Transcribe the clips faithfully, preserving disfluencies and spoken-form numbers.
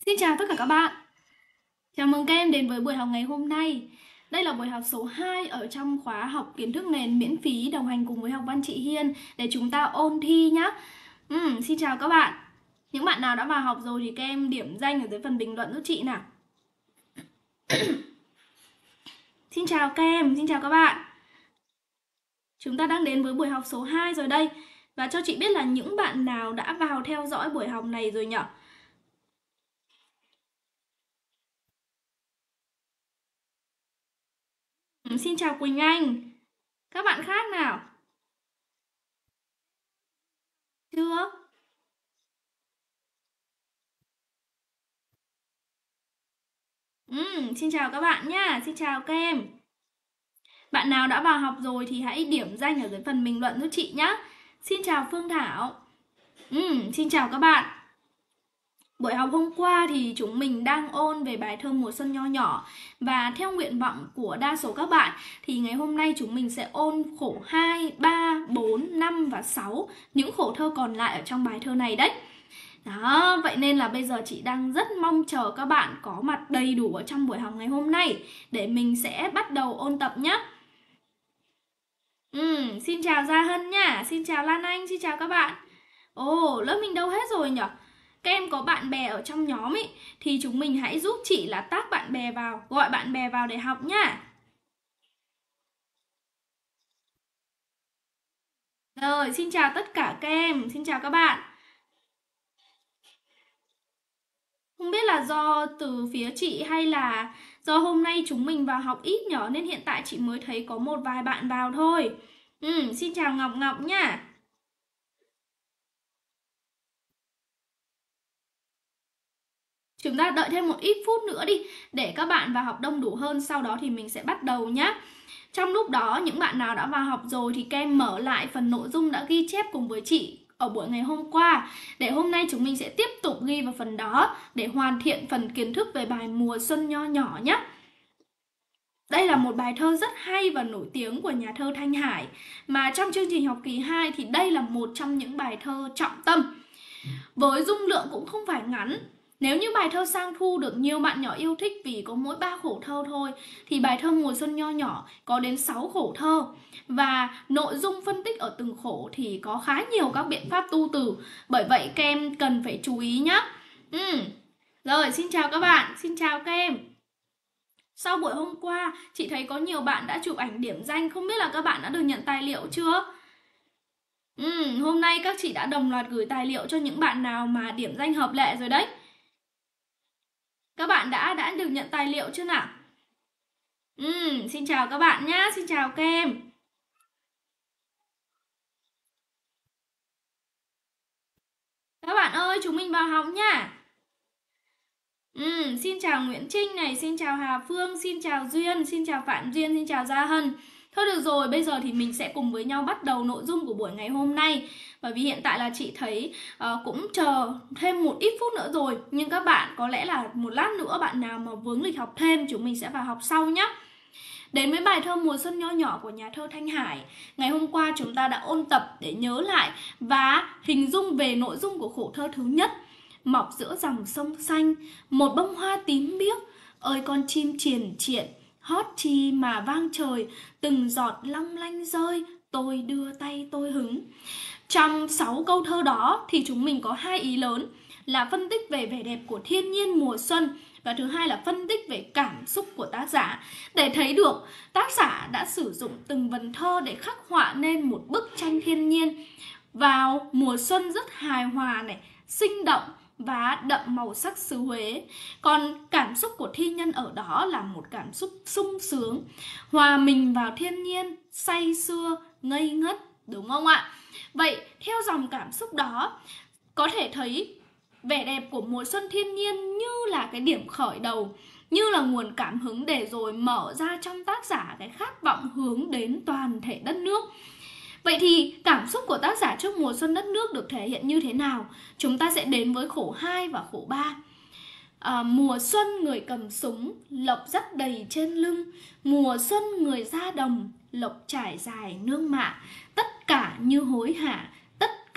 Xin chào tất cả các bạn. Chào mừng các em đến với buổi học ngày hôm nay. Đây là buổi học số hai ở trong khóa học kiến thức nền miễn phí đồng hành cùng với học văn chị Hiên để chúng ta ôn thi nhé. Ừ, xin chào các bạn. Những bạn nào đã vào học rồi thì các em điểm danh ở dưới phần bình luận giúp chị nào. Xin chào các em, xin chào các bạn. Chúng ta đang đến với buổi học số hai rồi đây. Và cho chị biết là những bạn nào đã vào theo dõi buổi học này rồi nhỉ? Ừ, xin chào Quỳnh Anh. Các bạn khác nào? Chưa? Ừ, xin chào các bạn nhá, xin chào các em. Bạn nào đã vào học rồi thì hãy điểm danh ở dưới phần bình luận giúp chị nhé. Xin chào Phương Thảo. Ừ, xin chào các bạn. Buổi học hôm qua thì chúng mình đang ôn về bài thơ Mùa Xuân Nho Nhỏ. Và theo nguyện vọng của đa số các bạn thì ngày hôm nay chúng mình sẽ ôn khổ hai, ba, bốn, năm và sáu. Những khổ thơ còn lại ở trong bài thơ này đấy. Đó, vậy nên là bây giờ chị đang rất mong chờ các bạn có mặt đầy đủ ở trong buổi học ngày hôm nay để mình sẽ bắt đầu ôn tập nhé. Ừ, xin chào Gia Hân nha, xin chào Lan Anh, xin chào các bạn. Ồ, lớp mình đâu hết rồi nhỉ? Các em có bạn bè ở trong nhóm ý thì chúng mình hãy giúp chị là tag bạn bè vào, gọi bạn bè vào để học nhá. Rồi, xin chào tất cả các em, xin chào các bạn. Không biết là do từ phía chị hay là do hôm nay chúng mình vào học ít nhỏ nên hiện tại chị mới thấy có một vài bạn vào thôi. Ừ, xin chào Ngọc Ngọc nhá. Chúng ta đợi thêm một ít phút nữa đi để các bạn vào học đông đủ hơn, sau đó thì mình sẽ bắt đầu nhé. Trong lúc đó những bạn nào đã vào học rồi thì các em mở lại phần nội dung đã ghi chép cùng với chị ở buổi ngày hôm qua để hôm nay chúng mình sẽ tiếp tục ghi vào phần đó để hoàn thiện phần kiến thức về bài Mùa Xuân Nho Nhỏ nhé. Đây là một bài thơ rất hay và nổi tiếng của nhà thơ Thanh Hải, mà trong chương trình học kỳ hai thì đây là một trong những bài thơ trọng tâm. Với dung lượng cũng không phải ngắn. Nếu như bài thơ Sang Thu được nhiều bạn nhỏ yêu thích vì có mỗi ba khổ thơ thôi, thì bài thơ Mùa Xuân Nho Nhỏ có đến sáu khổ thơ. Và nội dung phân tích ở từng khổ thì có khá nhiều các biện pháp tu từ. Bởi vậy các em cần phải chú ý nhé. Ừ. Rồi, xin chào các bạn, xin chào các em. Sau buổi hôm qua, chị thấy có nhiều bạn đã chụp ảnh điểm danh, không biết là các bạn đã được nhận tài liệu chưa? Ừ, hôm nay các chị đã đồng loạt gửi tài liệu cho những bạn nào mà điểm danh hợp lệ rồi đấy. Các bạn đã đã được nhận tài liệu chưa nào? Ừ, xin chào các bạn nhá, xin chào các em. Các bạn ơi, chúng mình vào học nhá. Ừ, xin chào Nguyễn Trinh này, xin chào Hà Phương, xin chào Duyên, xin chào Phạm Duyên, xin chào Gia Hân. Thôi được rồi, bây giờ thì mình sẽ cùng với nhau bắt đầu nội dung của buổi ngày hôm nay. Bởi vì hiện tại là chị thấy uh, cũng chờ thêm một ít phút nữa rồi. Nhưng các bạn có lẽ là một lát nữa bạn nào mà vướng lịch học thêm chúng mình sẽ vào học sau nhé. Đến với bài thơ Mùa Xuân Nho Nhỏ của nhà thơ Thanh Hải, ngày hôm qua chúng ta đã ôn tập để nhớ lại và hình dung về nội dung của khổ thơ thứ nhất. Mọc giữa dòng sông xanh, một bông hoa tím biếc, ơi con chim triền triện, hót chi mà vang trời, từng giọt long lanh rơi, tôi đưa tay tôi hứng. Trong sáu câu thơ đó thì chúng mình có hai ý lớn là phân tích về vẻ đẹp của thiên nhiên mùa xuân và thứ hai là phân tích về cảm xúc của tác giả. Để thấy được tác giả đã sử dụng từng vần thơ để khắc họa nên một bức tranh thiên nhiên vào mùa xuân rất hài hòa này, sinh động và đậm màu sắc xứ Huế. Còn cảm xúc của thi nhân ở đó là một cảm xúc sung sướng, hòa mình vào thiên nhiên, say sưa, ngây ngất, đúng không ạ? Vậy theo dòng cảm xúc đó có thể thấy vẻ đẹp của mùa xuân thiên nhiên như là cái điểm khởi đầu, như là nguồn cảm hứng để rồi mở ra trong tác giả cái khát vọng hướng đến toàn thể đất nước. Vậy thì cảm xúc của tác giả trước mùa xuân đất nước được thể hiện như thế nào? Chúng ta sẽ đến với khổ hai và khổ ba. À, mùa xuân người cầm súng, lộc dắt đầy trên lưng. Mùa xuân người ra đồng, lộc trải dài nương mạ. Tất cả như hối hả, tất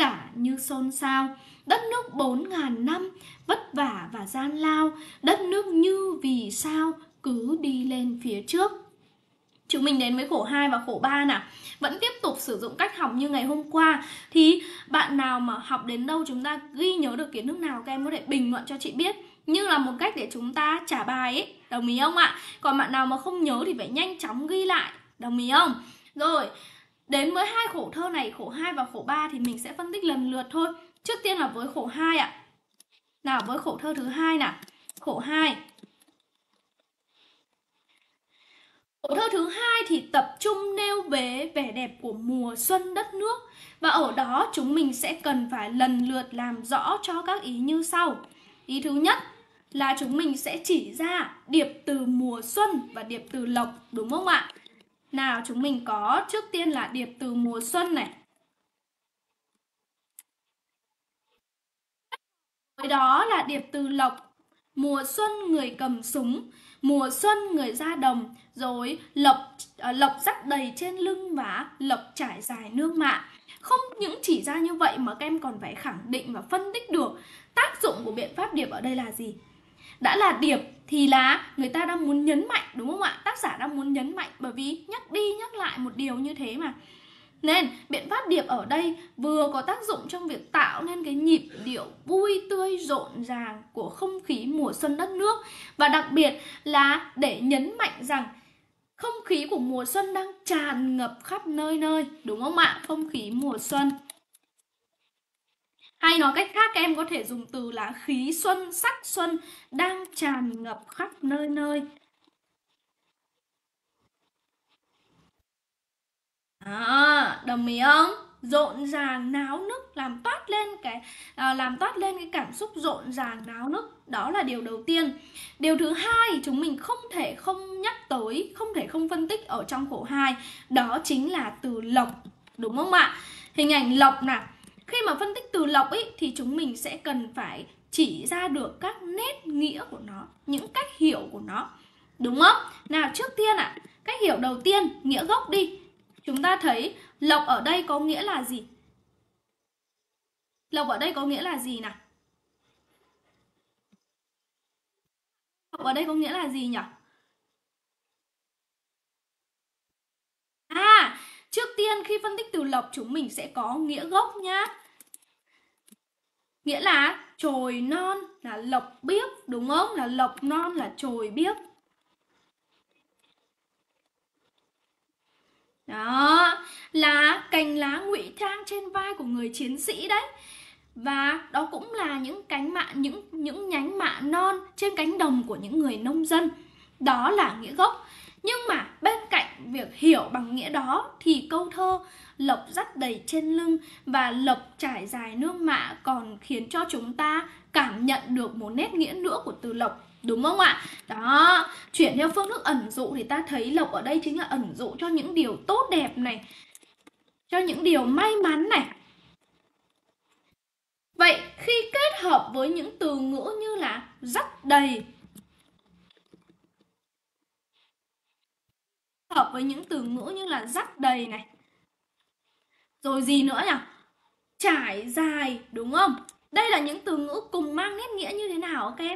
cả như xôn xao. Đất nước bốn ngàn năm, vất vả và gian lao, đất nước như vì sao cứ đi lên phía trước. Chúng mình đến với khổ hai và khổ ba nào. Vẫn tiếp tục sử dụng cách học như ngày hôm qua. Thì bạn nào mà học đến đâu chúng ta ghi nhớ được kiến thức nào, các em có thể bình luận cho chị biết, như là một cách để chúng ta trả bài ấy. Đồng ý không ạ? Còn bạn nào mà không nhớ thì phải nhanh chóng ghi lại. Đồng ý không? Rồi, đến với hai khổ thơ này, khổ hai và khổ ba thì mình sẽ phân tích lần lượt thôi. Trước tiên là với khổ hai ạ. Nào, với khổ thơ thứ hai nào. Khổ hai. Khổ thơ thứ hai thì tập trung nêu về vẻ đẹp của mùa xuân đất nước. Và ở đó chúng mình sẽ cần phải lần lượt làm rõ cho các ý như sau. Ý thứ nhất là chúng mình sẽ chỉ ra điệp từ mùa xuân và điệp từ lộc, đúng không ạ? Nào, chúng mình có trước tiên là điệp từ mùa xuân này. Với đó là điệp từ lộc. Mùa xuân người cầm súng, mùa xuân người ra đồng, rồi lộc uh, lộc dắt đầy trên lưng và lộc trải dài nương mạ. Không những chỉ ra như vậy mà các em còn phải khẳng định và phân tích được tác dụng của biện pháp điệp ở đây là gì. Đã là điệp thì là người ta đang muốn nhấn mạnh, đúng không ạ? Tác giả đang muốn nhấn mạnh, bởi vì nhắc đi nhắc lại một điều như thế mà. Nên biện pháp điệp ở đây vừa có tác dụng trong việc tạo nên cái nhịp điệu vui tươi rộn ràng của không khí mùa xuân đất nước, và đặc biệt là để nhấn mạnh rằng không khí của mùa xuân đang tràn ngập khắp nơi nơi, đúng không ạ? Không khí mùa xuân. Hay nói cách khác, các em có thể dùng từ là khí xuân, sắc xuân đang tràn ngập khắp nơi nơi. À, đồng ý không? Rộn ràng, náo nức, làm toát lên cái à, làm toát lên cái cảm xúc rộn ràng, náo nức. Đó là điều đầu tiên. Điều thứ hai chúng mình không thể không nhắc tới, không thể không phân tích ở trong khổ hai. Đó chính là từ lộc, đúng không ạ? Hình ảnh lộc nào. Khi mà phân tích từ lộc ấy thì chúng mình sẽ cần phải chỉ ra được các nét nghĩa của nó, những cách hiểu của nó, đúng không? Nào, trước tiên ạ, à, cách hiểu đầu tiên, nghĩa gốc đi. Chúng ta thấy lộc ở đây có nghĩa là gì? Lộc ở đây có nghĩa là gì nào? Lộc ở đây có nghĩa là gì nhỉ? À, trước tiên khi phân tích từ lộc chúng mình sẽ có nghĩa gốc nhá. Nghĩa là chồi non, là lộc biếc, đúng không? Là lộc non, là chồi biếc. Đó, là cành lá ngụy trang trên vai của người chiến sĩ đấy. Và đó cũng là những cánh mạ, những những nhánh mạ non trên cánh đồng của những người nông dân. Đó là nghĩa gốc. Nhưng mà bên cạnh việc hiểu bằng nghĩa đó thì câu thơ lộc dắt đầy trên lưng và lộc trải dài nương mạ còn khiến cho chúng ta cảm nhận được một nét nghĩa nữa của từ lộc, đúng không ạ? Đó, chuyển theo phương thức ẩn dụ thì ta thấy lộc ở đây chính là ẩn dụ cho những điều tốt đẹp này, cho những điều may mắn này. Vậy khi kết hợp với những từ ngữ như là dắt đầy, hợp với những từ ngữ như là dắt đầy này, rồi gì nữa nhỉ? Trải dài, đúng không? Đây là những từ ngữ cùng mang nét nghĩa như thế nào các em?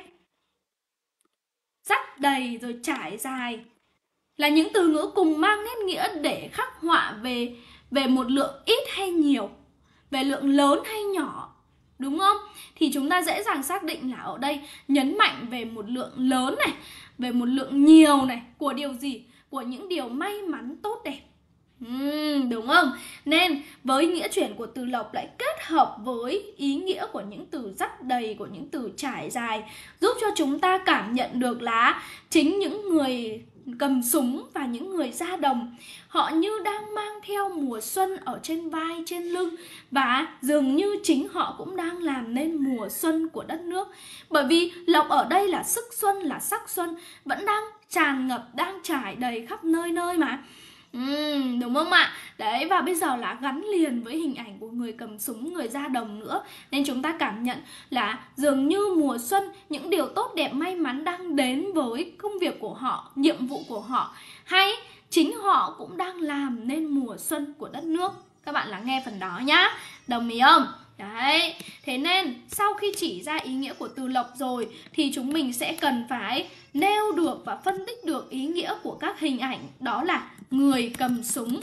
Dắt đầy rồi trải dài là những từ ngữ cùng mang nét nghĩa để khắc họa về về một lượng ít hay nhiều, về lượng lớn hay nhỏ, đúng không? Thì chúng ta dễ dàng xác định là ở đây nhấn mạnh về một lượng lớn này, về một lượng nhiều này, của điều gì? Của những điều may mắn tốt đẹp. Uhm, đúng không? Nên với nghĩa chuyển của từ lộc lại kết hợp với ý nghĩa của những từ dắt đầy, của những từ trải dài, giúp cho chúng ta cảm nhận được là chính những người cầm súng và những người ra đồng, họ như đang mang theo mùa xuân ở trên vai, trên lưng, và dường như chính họ cũng đang làm nên mùa xuân của đất nước. Bởi vì lộc ở đây là sức xuân, là sắc xuân, vẫn đang tràn ngập, đang trải đầy khắp nơi nơi mà. Uhm, đúng không ạ? Đấy, và bây giờ là gắn liền với hình ảnh của người cầm súng, người ra đồng nữa. Nên chúng ta cảm nhận là dường như mùa xuân, những điều tốt đẹp may mắn đang đến với công việc của họ, nhiệm vụ của họ, hay chính họ cũng đang làm nên mùa xuân của đất nước. Các bạn lắng nghe phần đó nhá. Đồng ý không? Đấy, thế nên sau khi chỉ ra ý nghĩa của từ lộc rồi thì chúng mình sẽ cần phải nêu được và phân tích được ý nghĩa của các hình ảnh, đó là người cầm súng.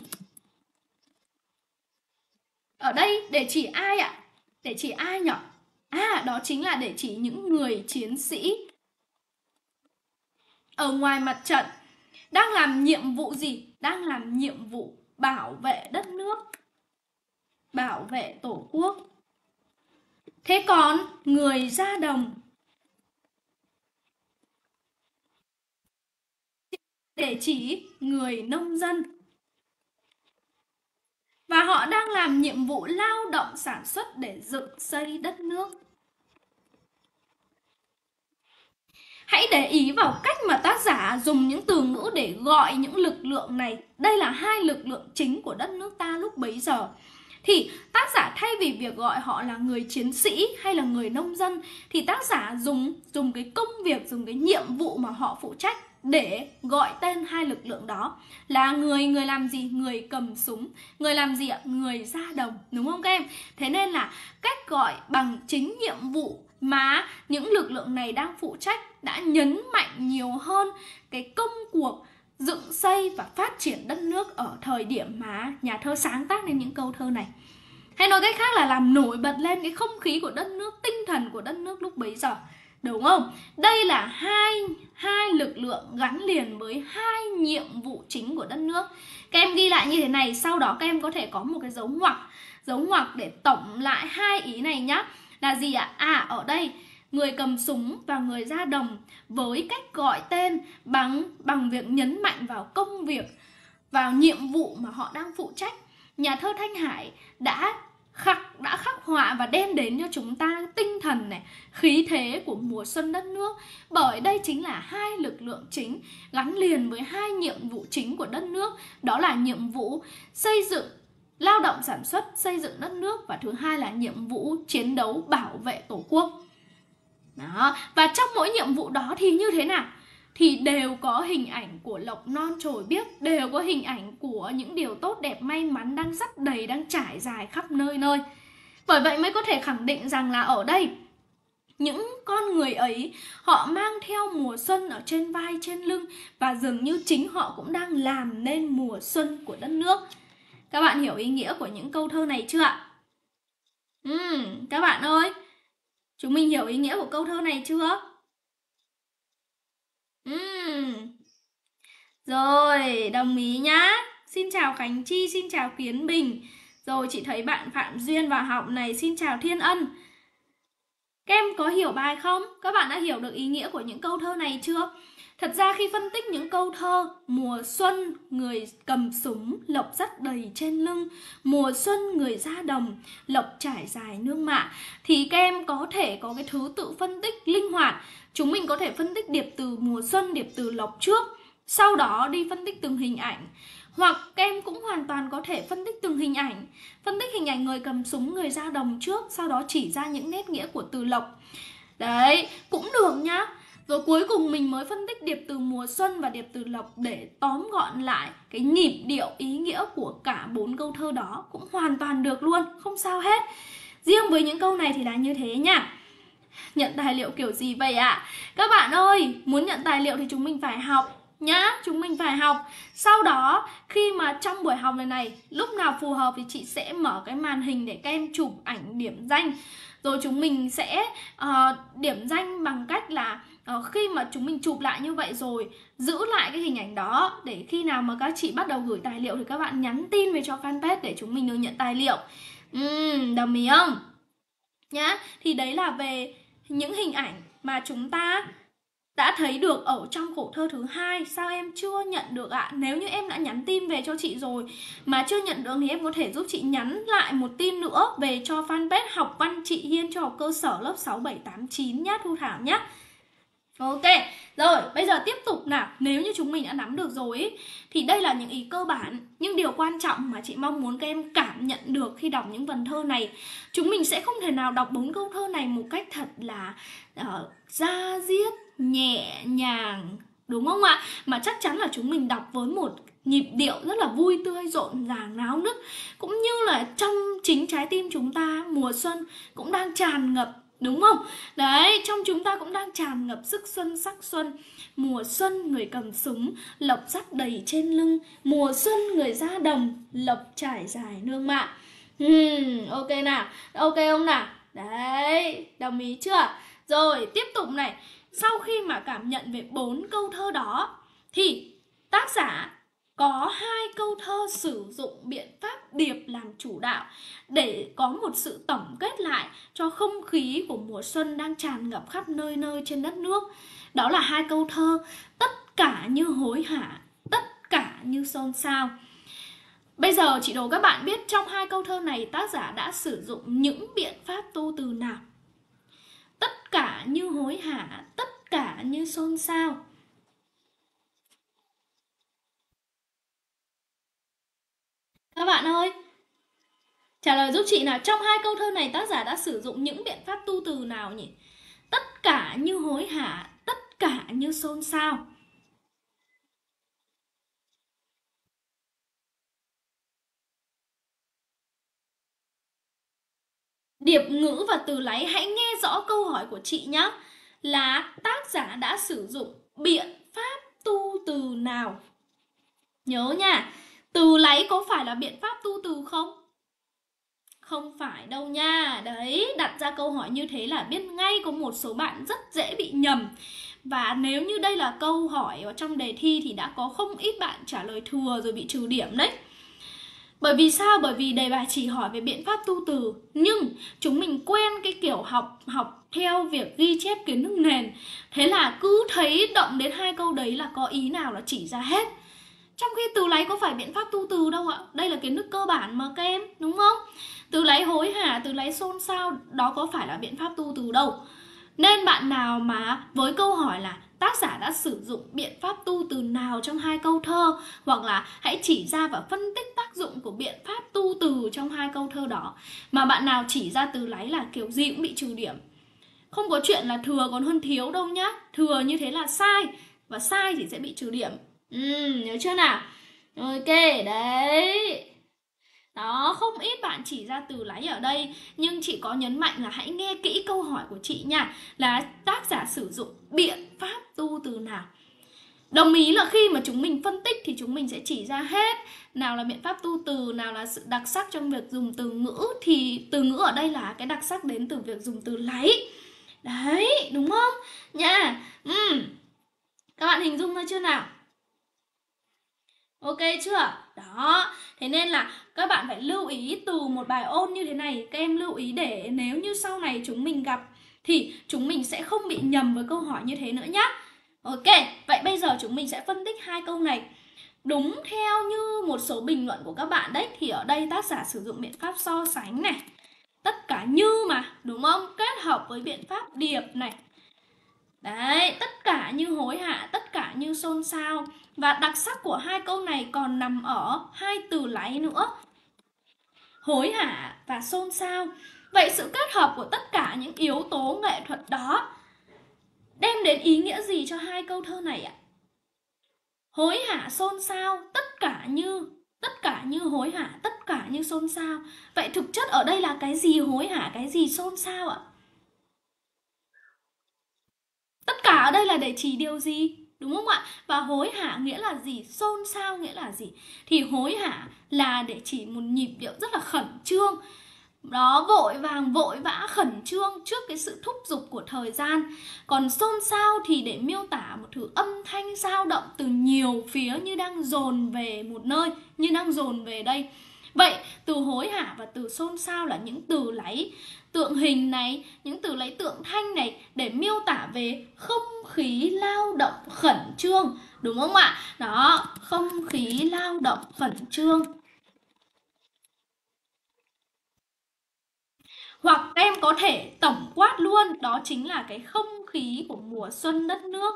Ở đây để chỉ ai ạ? Để chỉ ai nhỉ? À, đó chính là để chỉ những người chiến sĩ ở ngoài mặt trận đang làm nhiệm vụ gì? Đang làm nhiệm vụ bảo vệ đất nước, bảo vệ Tổ quốc. Thế còn người ra đồng để chỉ người nông dân, và họ đang làm nhiệm vụ lao động sản xuất để dựng xây đất nước. Hãy để ý vào cách mà tác giả dùng những từ ngữ để gọi những lực lượng này. Đây là hai lực lượng chính của đất nước ta lúc bấy giờ. Thì tác giả thay vì việc gọi họ là người chiến sĩ hay là người nông dân, thì tác giả dùng dùng cái công việc, dùng cái nhiệm vụ mà họ phụ trách để gọi tên hai lực lượng đó là người người làm gì? Người cầm súng. Người làm gì ạ? Người ra đồng, đúng không các em? Thế nên là cách gọi bằng chính nhiệm vụ mà những lực lượng này đang phụ trách đã nhấn mạnh nhiều hơn cái công cuộc dựng xây và phát triển đất nước ở thời điểm mà nhà thơ sáng tác nên những câu thơ này. Hay nói cách khác là làm nổi bật lên cái không khí của đất nước, tinh thần của đất nước lúc bấy giờ. Đúng không? Đây là hai, hai lực lượng gắn liền với hai nhiệm vụ chính của đất nước. Các em ghi lại như thế này, sau đó các em có thể có một cái dấu ngoặc, dấu ngoặc để tổng lại hai ý này nhá. Là gì ạ? À, ở đây người cầm súng và người ra đồng với cách gọi tên bằng, bằng việc nhấn mạnh vào công việc, vào nhiệm vụ mà họ đang phụ trách. Nhà thơ Thanh Hải đã khắc, đã khắc họa và đem đến cho chúng ta tinh thần này, khí thế của mùa xuân đất nước. Bởi đây chính là hai lực lượng chính gắn liền với hai nhiệm vụ chính của đất nước. Đó là nhiệm vụ xây dựng, lao động sản xuất, xây dựng đất nước, và thứ hai là nhiệm vụ chiến đấu bảo vệ Tổ quốc. Đó. Và trong mỗi nhiệm vụ đó thì như thế nào? Thì đều có hình ảnh của lộc non trồi biếc, đều có hình ảnh của những điều tốt đẹp may mắn đang dắt đầy, đang trải dài khắp nơi nơi. Bởi vậy mới có thể khẳng định rằng là ở đây những con người ấy họ mang theo mùa xuân ở trên vai, trên lưng, và dường như chính họ cũng đang làm nên mùa xuân của đất nước. Các bạn hiểu ý nghĩa của những câu thơ này chưa ạ? Uhm, các bạn ơi, chúng mình hiểu ý nghĩa của câu thơ này chưa? Uhm. Rồi, đồng ý nhá. Xin chào Khánh Chi, xin chào Kiến Bình. Rồi, chị thấy bạn Phạm Duyên vào học này. Xin chào Thiên Ân. Các em có hiểu bài không? Các bạn đã hiểu được ý nghĩa của những câu thơ này chưa? Thật ra khi phân tích những câu thơ mùa xuân người cầm súng, lộc dắt đầy trên lưng, mùa xuân người ra đồng, lộc trải dài nương mạ, thì các em có thể có cái thứ tự phân tích linh hoạt. Chúng mình có thể phân tích điệp từ mùa xuân, điệp từ lộc trước, sau đó đi phân tích từng hình ảnh. Hoặc các em cũng hoàn toàn có thể phân tích từng hình ảnh, phân tích hình ảnh người cầm súng, người ra đồng trước, sau đó chỉ ra những nét nghĩa của từ lộc. Đấy, cũng được nhá. Rồi cuối cùng mình mới phân tích điệp từ mùa xuân và điệp từ lộc để tóm gọn lại cái nhịp điệu ý nghĩa của cả bốn câu thơ đó, cũng hoàn toàn được luôn, không sao hết. Riêng với những câu này thì là như thế nhá. Nhận tài liệu kiểu gì vậy ạ? À? Các bạn ơi, muốn nhận tài liệu thì chúng mình phải học nhá, chúng mình phải học. Sau đó khi mà trong buổi học này này, lúc nào phù hợp thì chị sẽ mở cái màn hình để các em chụp ảnh điểm danh. Rồi chúng mình sẽ uh, điểm danh bằng cách là uh, khi mà chúng mình chụp lại như vậy rồi, giữ lại cái hình ảnh đó, để khi nào mà các chị bắt đầu gửi tài liệu thì các bạn nhắn tin về cho fanpage để chúng mình được nhận tài liệu. uhm, Đồng ý không? Nhá, thì đấy là về những hình ảnh mà chúng ta đã thấy được ở trong khổ thơ thứ hai. Sao em chưa nhận được ạ? À? Nếu như em đã nhắn tin về cho chị rồi mà chưa nhận được thì em có thể giúp chị nhắn lại một tin nữa về cho fanpage Học Văn Chị Hiên cho học cơ sở lớp sáu, bảy, tám, chín nhá Thu Thảo nhá. Ok, rồi bây giờ tiếp tục nào. Nếu như chúng mình đã nắm được rồi ý, thì đây là những ý cơ bản. Nhưng điều quan trọng mà chị mong muốn các em cảm nhận được khi đọc những vần thơ này, chúng mình sẽ không thể nào đọc bốn câu thơ này một cách thật là uh, da diết, nhẹ nhàng, đúng không ạ? Mà chắc chắn là chúng mình đọc với một nhịp điệu rất là vui tươi, rộn ràng, náo nức. Cũng như là trong chính trái tim chúng ta, mùa xuân cũng đang tràn ngập, đúng không? Đấy, trong chúng ta cũng đang tràn ngập sức xuân, sắc xuân. Mùa xuân người cầm súng, lộc sắt đầy trên lưng. Mùa xuân người ra đồng, lộc trải dài nương mạ. Hmm, ok nào, ok không nào? Đấy, đồng ý chưa? Rồi, tiếp tục này. Sau khi mà cảm nhận về bốn câu thơ đó thì tác giả có hai câu thơ sử dụng biện pháp điệp làm chủ đạo để có một sự tổng kết lại cho không khí của mùa xuân đang tràn ngập khắp nơi nơi trên đất nước. Đó là hai câu thơ tất cả như hối hả, tất cả như xôn xao. Bây giờ chị đố các bạn biết trong hai câu thơ này tác giả đã sử dụng những biện pháp tu từ nào? Tất cả như hối hả, tất cả như xôn xao. Các bạn ơi, trả lời giúp chị nào. Trong hai câu thơ này tác giả đã sử dụng những biện pháp tu từ nào nhỉ? Tất cả như hối hả, tất cả như xôn xao. Điệp ngữ và từ láy, hãy nghe rõ câu hỏi của chị nhé. Là tác giả đã sử dụng biện pháp tu từ nào? Nhớ nha, từ láy có phải là biện pháp tu từ không? Không phải đâu nha. Đấy, đặt ra câu hỏi như thế là biết ngay có một số bạn rất dễ bị nhầm. Và nếu như đây là câu hỏi ở trong đề thi thì đã có không ít bạn trả lời thừa rồi bị trừ điểm đấy. Bởi vì sao? Bởi vì đề bài chỉ hỏi về biện pháp tu từ, nhưng chúng mình quen cái kiểu học học theo việc ghi chép kiến thức nền. Thế là cứ thấy động đến hai câu đấy là có ý nào là chỉ ra hết. Trong khi từ láy có phải biện pháp tu từ đâu ạ. Đây là kiến thức cơ bản mà các em, đúng không? Từ láy hối hả, từ láy xôn xao, đó có phải là biện pháp tu từ đâu. Nên bạn nào mà với câu hỏi là tác giả đã sử dụng biện pháp tu từ nào trong hai câu thơ, hoặc là hãy chỉ ra và phân tích tác dụng của biện pháp tu từ trong hai câu thơ đó, mà bạn nào chỉ ra từ láy là kiểu gì cũng bị trừ điểm. Không có chuyện là thừa còn hơn thiếu đâu nhá. Thừa như thế là sai, và sai thì sẽ bị trừ điểm. Ừ, nhớ chưa nào? Ok, đấy. Đó, không ít bạn chỉ ra từ láy ở đây. Nhưng chị có nhấn mạnh là hãy nghe kỹ câu hỏi của chị nha. Là tác giả sử dụng biện pháp tu từ nào. Đồng ý là khi mà chúng mình phân tích thì chúng mình sẽ chỉ ra hết nào là biện pháp tu từ, nào là sự đặc sắc trong việc dùng từ ngữ. Thì từ ngữ ở đây là cái đặc sắc đến từ việc dùng từ láy. Đấy, đúng không? Nha. uhm. Các bạn hình dung ra chưa nào? Ok chưa? Đó, thế nên là các bạn phải lưu ý từ một bài ôn như thế này. Các em lưu ý để nếu như sau này chúng mình gặp thì chúng mình sẽ không bị nhầm với câu hỏi như thế nữa nhá. Ok, vậy bây giờ chúng mình sẽ phân tích hai câu này. Đúng theo như một số bình luận của các bạn đấy, thì ở đây tác giả sử dụng biện pháp so sánh này. Tất cả như mà, đúng không? Kết hợp với biện pháp điệp này. Đấy, tất cả như hối hả, tất cả như xôn xao. Và đặc sắc của hai câu này còn nằm ở hai từ láy nữa, hối hả và xôn xao. Vậy sự kết hợp của tất cả những yếu tố nghệ thuật đó đem đến ý nghĩa gì cho hai câu thơ này ạ? Hối hả, xôn xao, tất cả như, tất cả như hối hả, tất cả như xôn xao. Vậy thực chất ở đây là cái gì hối hả, cái gì xôn xao ạ? Tất cả ở đây là để chỉ điều gì? Đúng không ạ? Và hối hả nghĩa là gì? Xôn xao nghĩa là gì? Thì hối hả là để chỉ một nhịp điệu rất là khẩn trương. Đó, vội vàng, vội vã, khẩn trương trước cái sự thúc giục của thời gian. Còn xôn xao thì để miêu tả một thứ âm thanh dao động từ nhiều phía như đang dồn về một nơi, như đang dồn về đây. Vậy từ hối hả và từ xôn xao là những từ láy tượng hình này, những từ lấy tượng thanh này để miêu tả về không khí lao động khẩn trương, đúng không ạ? Đó, không khí lao động khẩn trương. Hoặc em có thể tổng quát luôn, đó chính là cái không khí của mùa xuân đất nước.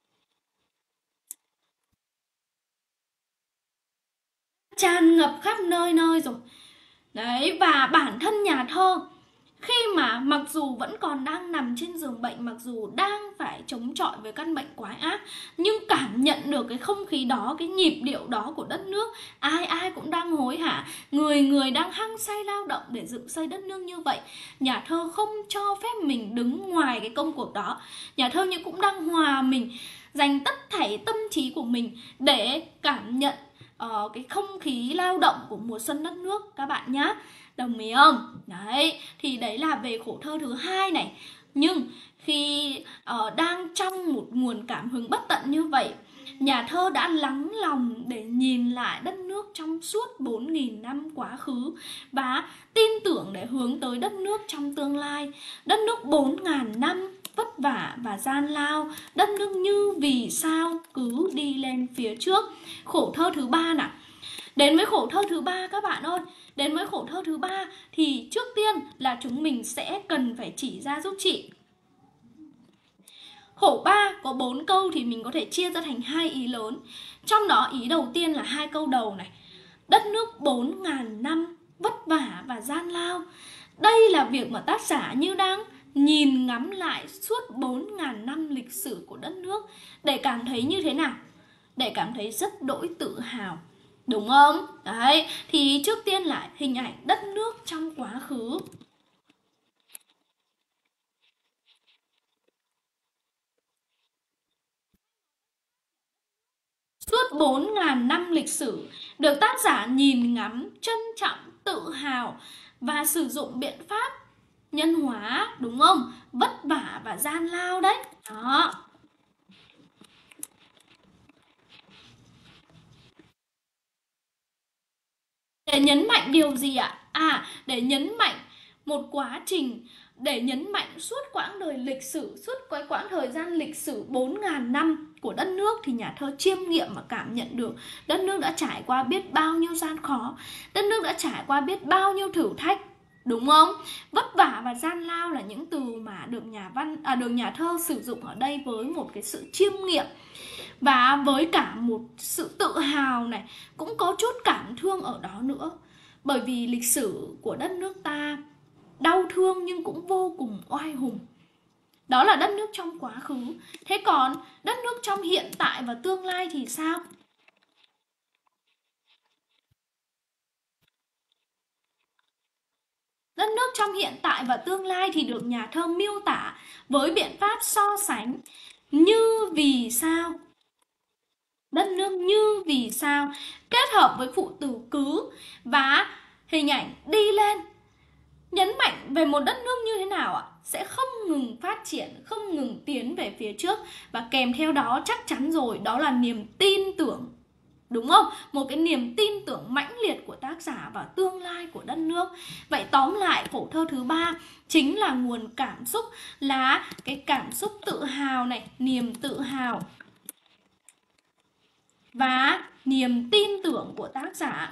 Tràn ngập khắp nơi nơi rồi. Đấy, và bản thân nhà thơ khi mà mặc dù vẫn còn đang nằm trên giường bệnh, mặc dù đang phải chống chọi với căn bệnh quái ác, nhưng cảm nhận được cái không khí đó, cái nhịp điệu đó của đất nước. Ai ai cũng đang hối hả, người người đang hăng say lao động để dựng xây đất nước như vậy. Nhà thơ không cho phép mình đứng ngoài cái công cuộc đó. Nhà thơ nhưng cũng đang hòa mình, dành tất thảy tâm trí của mình để cảm nhận uh, cái không khí lao động của mùa xuân đất nước các bạn nhé. Đồng ý không? Đấy, thì đấy là về khổ thơ thứ hai này. Nhưng khi uh, đang trong một nguồn cảm hứng bất tận như vậy, nhà thơ đã lắng lòng để nhìn lại đất nước trong suốt bốn nghìn năm quá khứ và tin tưởng để hướng tới đất nước trong tương lai. Đất nước bốn nghìn năm vất vả và gian lao, đất nước như vì sao cứ đi lên phía trước. Khổ thơ thứ ba nào. Đến với khổ thơ thứ ba các bạn ơi, đến với khổ thơ thứ ba thì trước tiên là chúng mình sẽ cần phải chỉ ra giúp chị. Khổ ba có bốn câu thì mình có thể chia ra thành hai ý lớn. Trong đó ý đầu tiên là hai câu đầu này. Đất nước bốn nghìn năm vất vả và gian lao. Đây là việc mà tác giả như đang nhìn ngắm lại suốt bốn nghìn năm lịch sử của đất nước để cảm thấy như thế nào? Để cảm thấy rất đỗi tự hào. Đúng không? Đấy, thì trước tiên là hình ảnh đất nước trong quá khứ. Suốt bốn nghìn năm lịch sử được tác giả nhìn ngắm, trân trọng, tự hào và sử dụng biện pháp nhân hóa, đúng không? Vất vả và gian lao đấy. Đó. Để nhấn mạnh điều gì ạ? À, để nhấn mạnh một quá trình, để nhấn mạnh suốt quãng đời lịch sử, suốt cái quãng thời gian lịch sử bốn nghìn năm của đất nước thì nhà thơ chiêm nghiệm và cảm nhận được đất nước đã trải qua biết bao nhiêu gian khó, đất nước đã trải qua biết bao nhiêu thử thách, đúng không? Vất vả và gian lao là những từ mà được nhà văn à, được nhà thơ sử dụng ở đây với một cái sự chiêm nghiệm và với cả một sự tự hào này, cũng có chút cảm thương ở đó nữa. Bởi vì lịch sử của đất nước ta đau thương nhưng cũng vô cùng oai hùng. Đó là đất nước trong quá khứ. Thế còn đất nước trong hiện tại và tương lai thì sao? Đất nước trong hiện tại và tương lai thì được nhà thơ miêu tả với biện pháp so sánh như vì sao. Đất nước như vì sao kết hợp với phụ từ cứ và hình ảnh đi lên, nhấn mạnh về một đất nước như thế nào ạ? Sẽ không ngừng phát triển, không ngừng tiến về phía trước. Và kèm theo đó chắc chắn rồi, đó là niềm tin tưởng, đúng không? Một cái niềm tin tưởng mãnh liệt của tác giả vào tương lai của đất nước. Vậy tóm lại, khổ thơ thứ ba chính là nguồn cảm xúc, là cái cảm xúc tự hào này, niềm tự hào và niềm tin tưởng của tác giả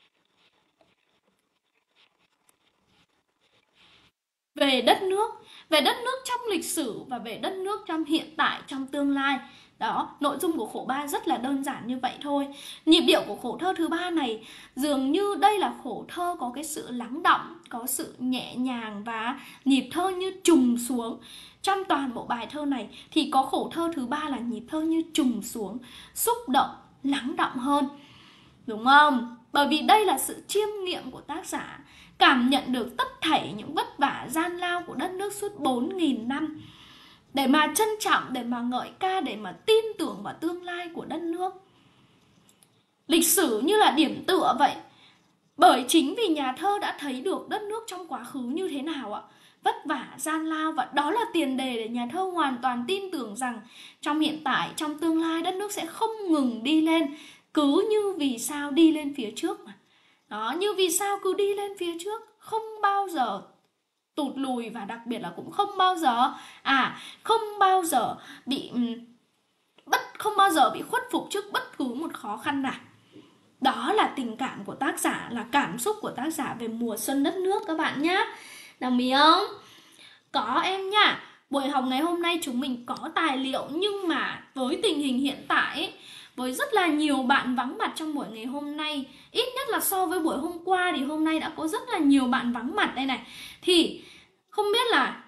về đất nước, về đất nước trong lịch sử và về đất nước trong hiện tại, trong tương lai. Đó, nội dung của khổ ba rất là đơn giản như vậy thôi. Nhịp điệu của khổ thơ thứ ba này dường như đây là khổ thơ có cái sự lắng đọng, có sự nhẹ nhàng và nhịp thơ như trùng xuống. Trong toàn bộ bài thơ này thì có khổ thơ thứ ba là nhịp thơ như trùng xuống, xúc động, lắng đọng hơn. Đúng không? Bởi vì đây là sự chiêm nghiệm của tác giả, cảm nhận được tất thảy những vất vả gian lao của đất nước suốt bốn nghìn năm, để mà trân trọng, để mà ngợi ca, để mà tin tưởng vào tương lai của đất nước. Lịch sử như là điểm tựa vậy. Bởi chính vì nhà thơ đã thấy được đất nước trong quá khứ như thế nào ạ? Vất vả, gian lao, và đó là tiền đề để nhà thơ hoàn toàn tin tưởng rằng trong hiện tại, trong tương lai đất nước sẽ không ngừng đi lên, cứ như vì sao đi lên phía trước mà. Đó, như vì sao cứ đi lên phía trước, không bao giờ tụt lùi, và đặc biệt là cũng không bao giờ à không bao giờ bị bất không bao giờ bị khuất phục trước bất cứ một khó khăn nào. Đó là tình cảm của tác giả, là cảm xúc của tác giả về mùa xuân đất nước các bạn nhé. Đồng ý không? Có em nhá. Buổi học ngày hôm nay chúng mình có tài liệu, nhưng mà với tình hình hiện tại ấy, với rất là nhiều bạn vắng mặt trong buổi ngày hôm nay, ít nhất là so với buổi hôm qua thì hôm nay đã có rất là nhiều bạn vắng mặt đây này. Thì không biết là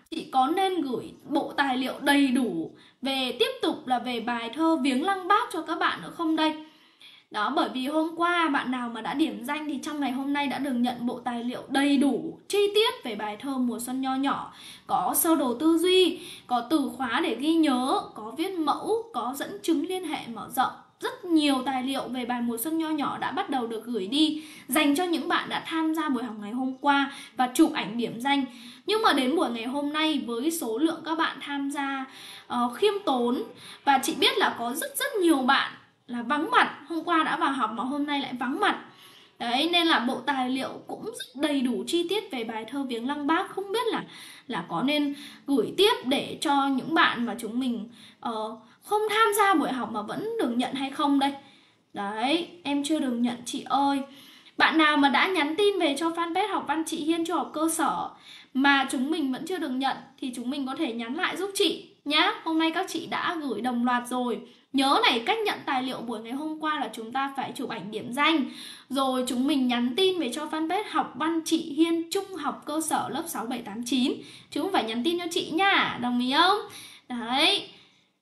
chị có nên gửi bộ tài liệu đầy đủ về tiếp tục là về bài thơ Viếng Lăng Bác cho các bạn nữa không đây? Đó, bởi vì hôm qua bạn nào mà đã điểm danh thì trong ngày hôm nay đã được nhận bộ tài liệu đầy đủ, chi tiết về bài thơ Mùa Xuân Nho Nhỏ. Có sơ đồ tư duy, có từ khóa để ghi nhớ, có viết mẫu, có dẫn chứng liên hệ mở rộng. Rất nhiều tài liệu về bài Mùa Xuân Nho Nhỏ đã bắt đầu được gửi đi dành cho những bạn đã tham gia buổi học ngày hôm qua và chụp ảnh điểm danh. Nhưng mà đến buổi ngày hôm nay với số lượng các bạn tham gia uh, khiêm tốn, và chị biết là có rất rất nhiều bạn là vắng mặt, hôm qua đã vào học mà hôm nay lại vắng mặt. Đấy, nên là bộ tài liệu cũng rất đầy đủ chi tiết về bài thơ Viếng Lăng Bác. Không biết là là có nên gửi tiếp để cho những bạn mà chúng mình uh, không tham gia buổi học mà vẫn được nhận hay không đây? Đấy, em chưa được nhận chị ơi. Bạn nào mà đã nhắn tin về cho fanpage Học Văn Chị Hiên Trung học cơ sở mà chúng mình vẫn chưa được nhận thì chúng mình có thể nhắn lại giúp chị nhá. Hôm nay các chị đã gửi đồng loạt rồi. Nhớ này, cách nhận tài liệu buổi ngày hôm qua là chúng ta phải chụp ảnh điểm danh, rồi chúng mình nhắn tin về cho fanpage Học Văn Chị Hiên Trung học cơ sở lớp sáu bảy tám chín. Chứ không phải nhắn tin cho chị nha, đồng ý không? Đấy.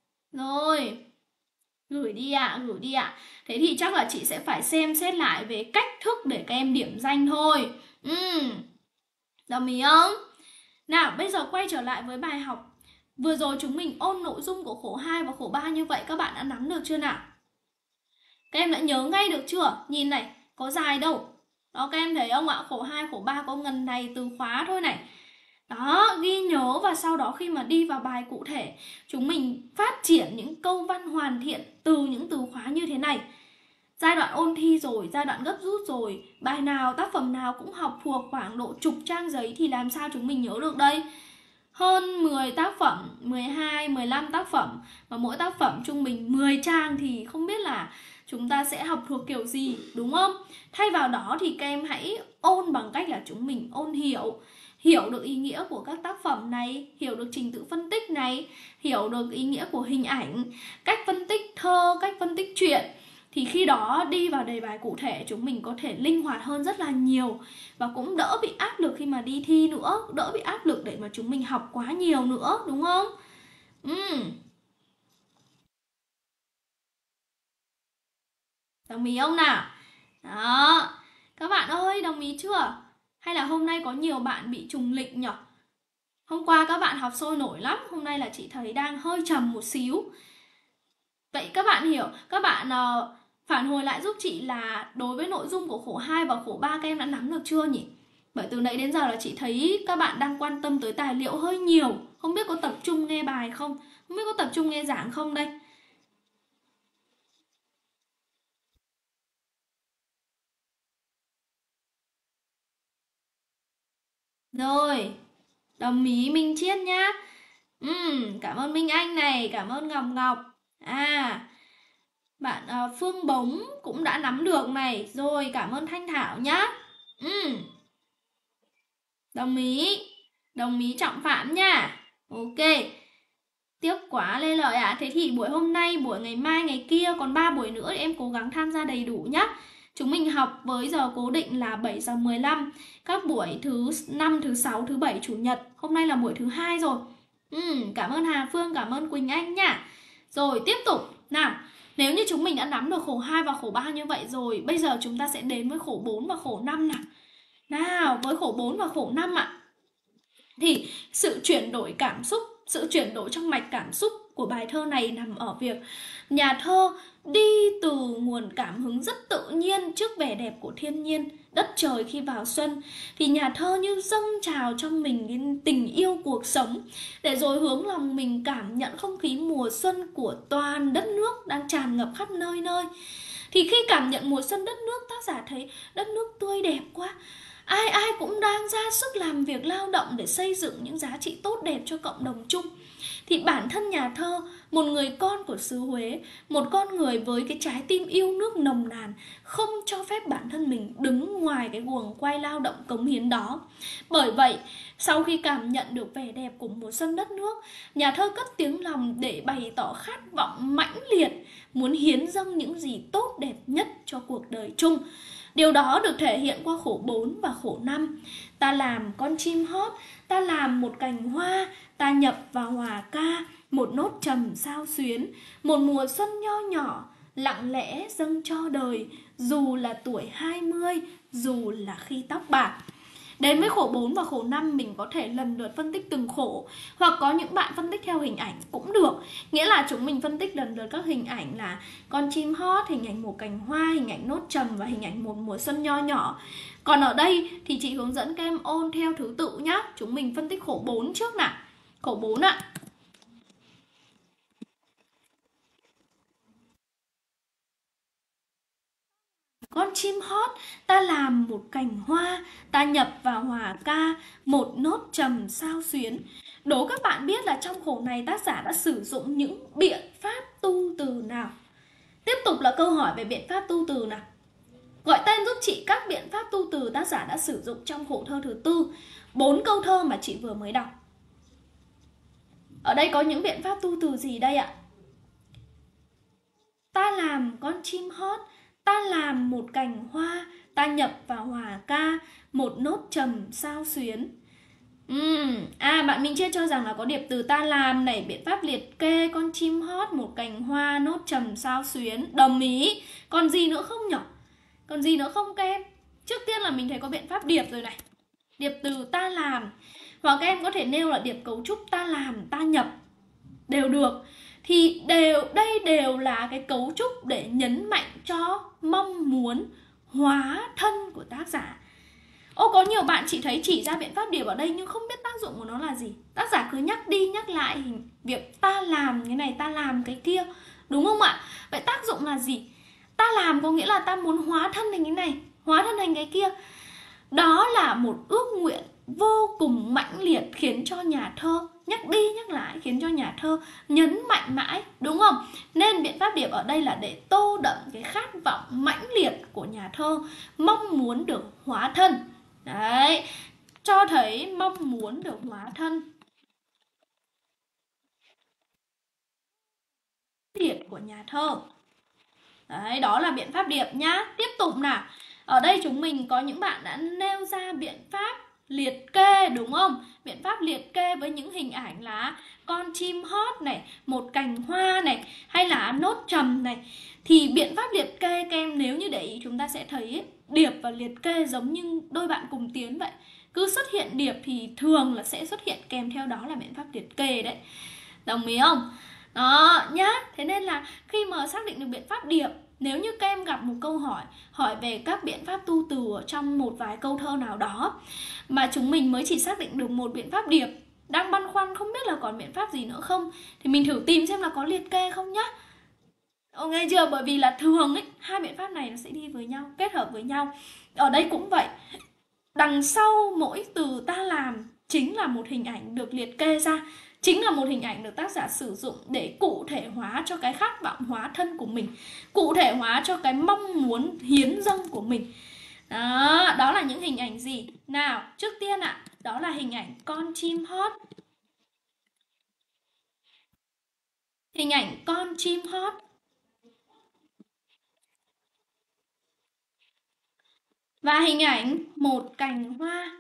Rồi, gửi đi ạ, à, gửi đi ạ. À. Thế thì chắc là chị sẽ phải xem xét lại về cách thức để các em điểm danh thôi. Ừ, đồng ý không? Nào, bây giờ quay trở lại với bài học. Vừa rồi chúng mình ôn nội dung của khổ hai và khổ ba như vậy, các bạn đã nắm được chưa nào? Các em đã nhớ ngay được chưa? Nhìn này, có dài đâu. Đó, các em thấy không ạ? Khổ hai, khổ ba có ngần này từ khóa thôi này. Đó, ghi nhớ và sau đó khi mà đi vào bài cụ thể, chúng mình phát triển những câu văn hoàn thiện từ những từ khóa như thế này. Giai đoạn ôn thi rồi, giai đoạn gấp rút rồi, bài nào, tác phẩm nào cũng học thuộc khoảng độ chục trang giấy thì làm sao chúng mình nhớ được đây? Hơn mười tác phẩm, mười hai, mười lăm tác phẩm, và mỗi tác phẩm trung bình mười trang thì không biết là chúng ta sẽ học thuộc kiểu gì, đúng không? Thay vào đó thì các em hãy ôn bằng cách là chúng mình ôn hiểu. Hiểu được ý nghĩa của các tác phẩm này, hiểu được trình tự phân tích này, hiểu được ý nghĩa của hình ảnh, cách phân tích thơ, cách phân tích truyện. Thì khi đó đi vào đề bài cụ thể chúng mình có thể linh hoạt hơn rất là nhiều. Và cũng đỡ bị áp lực khi mà đi thi nữa, đỡ bị áp lực để mà chúng mình học quá nhiều nữa, đúng không? Ừ. Đồng ý không nào? Đó. Các bạn ơi, đồng ý chưa? Hay là hôm nay có nhiều bạn bị trùng lịch nhỉ? Hôm qua các bạn học sôi nổi lắm, hôm nay là chị thấy đang hơi trầm một xíu. Vậy các bạn hiểu, các bạn uh, phản hồi lại giúp chị là đối với nội dung của khổ hai và khổ ba các em đã nắm được chưa nhỉ? Bởi từ nãy đến giờ là chị thấy các bạn đang quan tâm tới tài liệu hơi nhiều. Không biết có tập trung nghe bài không? Không biết có tập trung nghe giảng không đây? Rồi, đồng ý Minh Chiết nhá. uhm, Cảm ơn Minh Anh này, cảm ơn Ngọc Ngọc. À, bạn uh, Phương Bống cũng đã nắm được này. Rồi, cảm ơn Thanh Thảo nhá. uhm. Đồng ý. Đồng ý Trọng Phạm nha. Ok. Tiếc quá Lê Lợi ạ. À. Thế thì buổi hôm nay, buổi ngày mai, ngày kia, còn ba buổi nữa thì em cố gắng tham gia đầy đủ nhá. Chúng mình học với giờ cố định là bảy giờ mười lăm. Các buổi thứ năm, thứ sáu, thứ bảy, chủ nhật. Hôm nay là buổi thứ hai rồi. ừ, Cảm ơn Hà Phương, cảm ơn Quỳnh Anh nha. Rồi tiếp tục. Nào, nếu như chúng mình đã nắm được khổ hai và khổ ba như vậy rồi, bây giờ chúng ta sẽ đến với khổ bốn và khổ năm nào. Nào, với khổ bốn và khổ năm ạ. Thì sự chuyển đổi cảm xúc, sự chuyển đổi trong mạch cảm xúc của bài thơ này nằm ở việc nhà thơ đi từ nguồn cảm hứng rất tự nhiên trước vẻ đẹp của thiên nhiên, đất trời khi vào xuân. Thì nhà thơ như dâng trào trong mình tình yêu cuộc sống, để rồi hướng lòng mình cảm nhận không khí mùa xuân của toàn đất nước đang tràn ngập khắp nơi nơi. Thì khi cảm nhận mùa xuân đất nước, tác giả thấy đất nước tươi đẹp quá. Ai ai cũng đang ra sức làm việc lao động để xây dựng những giá trị tốt đẹp cho cộng đồng chung. Thì bản thân nhà thơ, một người con của xứ Huế, một con người với cái trái tim yêu nước nồng nàn, không cho phép bản thân mình đứng ngoài cái guồng quay lao động cống hiến đó. Bởi vậy, sau khi cảm nhận được vẻ đẹp của mùa xuân đất nước, nhà thơ cất tiếng lòng để bày tỏ khát vọng mãnh liệt, muốn hiến dâng những gì tốt đẹp nhất cho cuộc đời chung. Điều đó được thể hiện qua khổ bốn và khổ năm. Ta làm con chim hót, ta làm một cành hoa, ta nhập vào hòa ca, một nốt trầm sao xuyến, một mùa xuân nho nhỏ, lặng lẽ dâng cho đời, dù là tuổi hai mươi, dù là khi tóc bạc. Đến với khổ bốn và khổ năm mình có thể lần lượt phân tích từng khổ, hoặc có những bạn phân tích theo hình ảnh cũng được. Nghĩa là chúng mình phân tích lần lượt các hình ảnh là con chim hót, hình ảnh một cành hoa, hình ảnh nốt trầm và hình ảnh một mùa xuân nho nhỏ. Còn ở đây thì chị hướng dẫn các em ôn theo thứ tự nhá. Chúng mình phân tích khổ bốn trước nào. Khổ bốn ạ. Con chim hót, ta làm một cành hoa, ta nhập vào hòa ca, một nốt trầm sao xuyến. Đố các bạn biết là trong khổ này tác giả đã sử dụng những biện pháp tu từ nào? Tiếp tục là câu hỏi về biện pháp tu từ nào. Gọi tên giúp chị các biện pháp tu từ tác giả đã sử dụng trong khổ thơ thứ tư. Bốn câu thơ mà chị vừa mới đọc. Ở đây có những biện pháp tu từ gì đây ạ? Ta làm con chim hót, ta làm một cành hoa, ta nhập vào hòa ca, một nốt trầm sao xuyến. uhm. À, bạn Minh Chết cho rằng là có điệp từ ta làm này, biện pháp liệt kê, con chim hót, một cành hoa, nốt trầm sao xuyến. Đồng ý. Còn gì nữa không nhỉ? Còn gì nữa không các em? Trước tiên là mình thấy có biện pháp điệp rồi này. Điệp từ ta làm. Hoặc các em có thể nêu là điệp cấu trúc ta làm, ta nhập. Đều được. Thì đều đây đều là cái cấu trúc để nhấn mạnh cho mong muốn hóa thân của tác giả. Ô, có nhiều bạn chị thấy chỉ ra biện pháp điệp ở đây nhưng không biết tác dụng của nó là gì. Tác giả cứ nhắc đi nhắc lại hình việc ta làm cái này, ta làm cái kia. Đúng không ạ? Vậy tác dụng là gì? Ta làm có nghĩa là ta muốn hóa thân thành cái này, hóa thân thành cái kia. Đó là một ước nguyện vô cùng mãnh liệt khiến cho nhà thơ nhắc đi nhắc lại, khiến cho nhà thơ nhấn mạnh mãi, đúng không? Nên biện pháp điệp ở đây là để tô đậm cái khát vọng mãnh liệt của nhà thơ, mong muốn được hóa thân. Đấy, cho thấy mong muốn được hóa thân liệt của nhà thơ. Đấy, đó là biện pháp điệp nhá. Tiếp tục nào. Ở đây chúng mình có những bạn đã nêu ra biện pháp liệt kê, đúng không? Biện pháp liệt kê với những hình ảnh là con chim hót này, một cành hoa này, hay là nốt trầm này. Thì biện pháp liệt kê các em nếu như để ý chúng ta sẽ thấy điệp và liệt kê giống như đôi bạn cùng tiến vậy. Cứ xuất hiện điệp thì thường là sẽ xuất hiện kèm theo đó là biện pháp liệt kê đấy. Đồng ý không? Đó nhá. Thế nên là khi mà xác định được biện pháp điệp, nếu như các em gặp một câu hỏi hỏi về các biện pháp tu từ ở trong một vài câu thơ nào đó mà chúng mình mới chỉ xác định được một biện pháp điệp, đang băn khoăn không biết là còn biện pháp gì nữa không, thì mình thử tìm xem là có liệt kê không nhá. Ok chưa? Bởi vì là thường ấy, hai biện pháp này nó sẽ đi với nhau, kết hợp với nhau. Ở đây cũng vậy. Đằng sau mỗi từ ta làm chính là một hình ảnh được liệt kê ra, chính là một hình ảnh được tác giả sử dụng để cụ thể hóa cho cái khát vọng hóa thân của mình, cụ thể hóa cho cái mong muốn hiến dâng của mình. Đó, đó là những hình ảnh gì? Nào, trước tiên ạ, à, đó là hình ảnh con chim hót. Hình ảnh con chim hót. Và hình ảnh một cành hoa.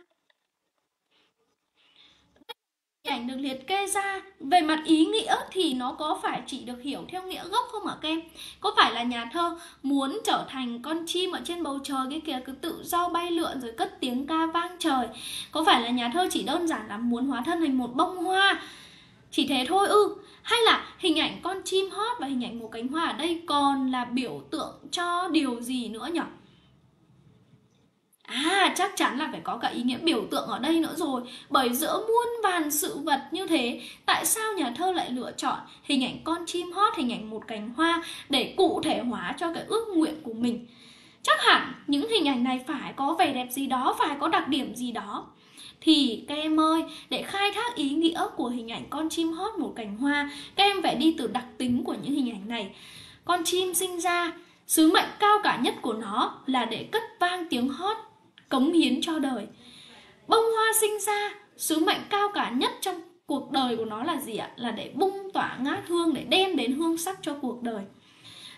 Hình ảnh được liệt kê ra về mặt ý nghĩa thì nó có phải chỉ được hiểu theo nghĩa gốc không hả các em? Có phải là nhà thơ muốn trở thành con chim ở trên bầu trời cái kìa, cứ tự do bay lượn rồi cất tiếng ca vang trời? Có phải là nhà thơ chỉ đơn giản là muốn hóa thân thành một bông hoa, chỉ thế thôi ư? Hay là hình ảnh con chim hót và hình ảnh một cánh hoa ở đây còn là biểu tượng cho điều gì nữa nhỉ? À, chắc chắn là phải có cả ý nghĩa biểu tượng ở đây nữa rồi. Bởi giữa muôn vàn sự vật như thế, tại sao nhà thơ lại lựa chọn hình ảnh con chim hót, hình ảnh một cành hoa để cụ thể hóa cho cái ước nguyện của mình? Chắc hẳn những hình ảnh này phải có vẻ đẹp gì đó, phải có đặc điểm gì đó. Thì các em ơi, để khai thác ý nghĩa của hình ảnh con chim hót một cành hoa, các em phải đi từ đặc tính của những hình ảnh này. Con chim sinh ra, sứ mệnh cao cả nhất của nó là để cất vang tiếng hót, cống hiến cho đời. Bông hoa sinh ra, sứ mệnh cao cả nhất trong cuộc đời của nó là gì ạ? Là để bung tỏa ngát hương, để đem đến hương sắc cho cuộc đời.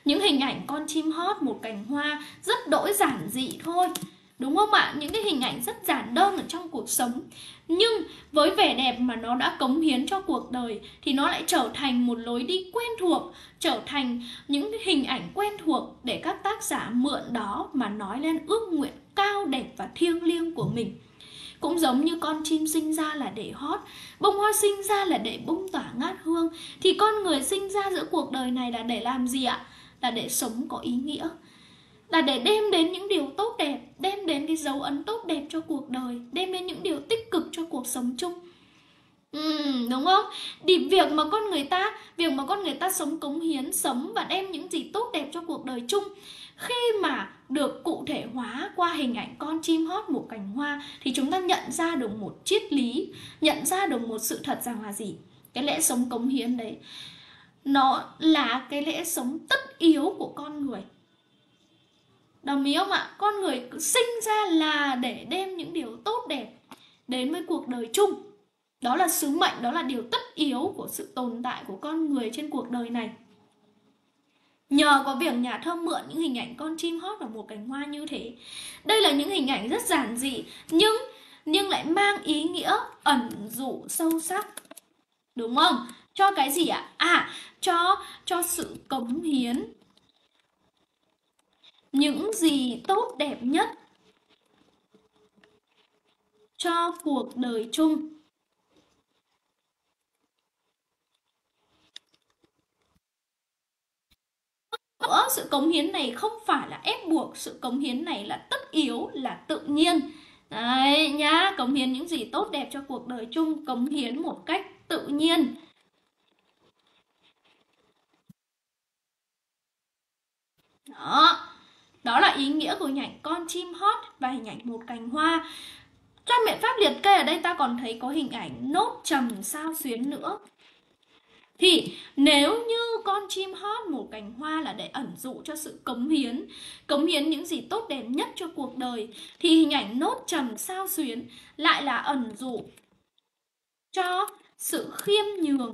những hình ảnh con chim hót một cành hoa rất đỗi giản dị thôi, đúng không ạ? Những cái hình ảnh rất giản đơn ở trong cuộc sống, nhưng với vẻ đẹp mà nó đã cống hiến cho cuộc đời thì nó lại trở thành một lối đi quen thuộc, trở thành những hình ảnh quen thuộc để các tác giả mượn đó mà nói lên ước nguyện cao đẹp và thiêng liêng của mình. Cũng giống như con chim sinh ra là để hót, bông hoa sinh ra là để bung tỏa ngát hương, thì con người sinh ra giữa cuộc đời này là để làm gì ạ? Là để sống có ý nghĩa, là để đem đến những điều tốt đẹp, đem đến cái dấu ấn tốt đẹp cho cuộc đời, đem đến những điều tích cực cho cuộc sống chung. Ừ, đúng không? Thì việc mà con người ta, việc mà con người ta sống cống hiến, sống và đem những gì tốt đẹp cho cuộc đời chung, khi mà được cụ thể hóa qua hình ảnh con chim hót một cành hoa, thì chúng ta nhận ra được một triết lý, nhận ra được một sự thật rằng là gì? Cái lẽ sống cống hiến đấy, nó là cái lẽ sống tất yếu của con người. Đồng ý không ạ? Con người sinh ra là để đem những điều tốt đẹp đến với cuộc đời chung. Đó là sứ mệnh, đó là điều tất yếu của sự tồn tại của con người trên cuộc đời này. Nhờ có việc nhà thơ mượn những hình ảnh con chim hót và một cành hoa như thế. Đây là những hình ảnh rất giản dị, nhưng nhưng lại mang ý nghĩa ẩn dụ sâu sắc. Đúng không? Cho cái gì ạ? À, cho, cho sự cống hiến những gì tốt đẹp nhất cho cuộc đời chung. Nữa, sự cống hiến này không phải là ép buộc, sự cống hiến này là tất yếu, là tự nhiên. Đấy nhá, cống hiến những gì tốt đẹp cho cuộc đời chung, cống hiến một cách tự nhiên. Đó, đó là ý nghĩa của hình ảnh con chim hót và hình ảnh một cành hoa. Trong biện pháp liệt kê ở đây ta còn thấy có hình ảnh nốt trầm sao xuyến nữa. Thì nếu như con chim hót một cành hoa là để ẩn dụ cho sự cống hiến, cống hiến những gì tốt đẹp nhất cho cuộc đời, thì hình ảnh nốt trầm sao xuyến lại là ẩn dụ cho sự khiêm nhường,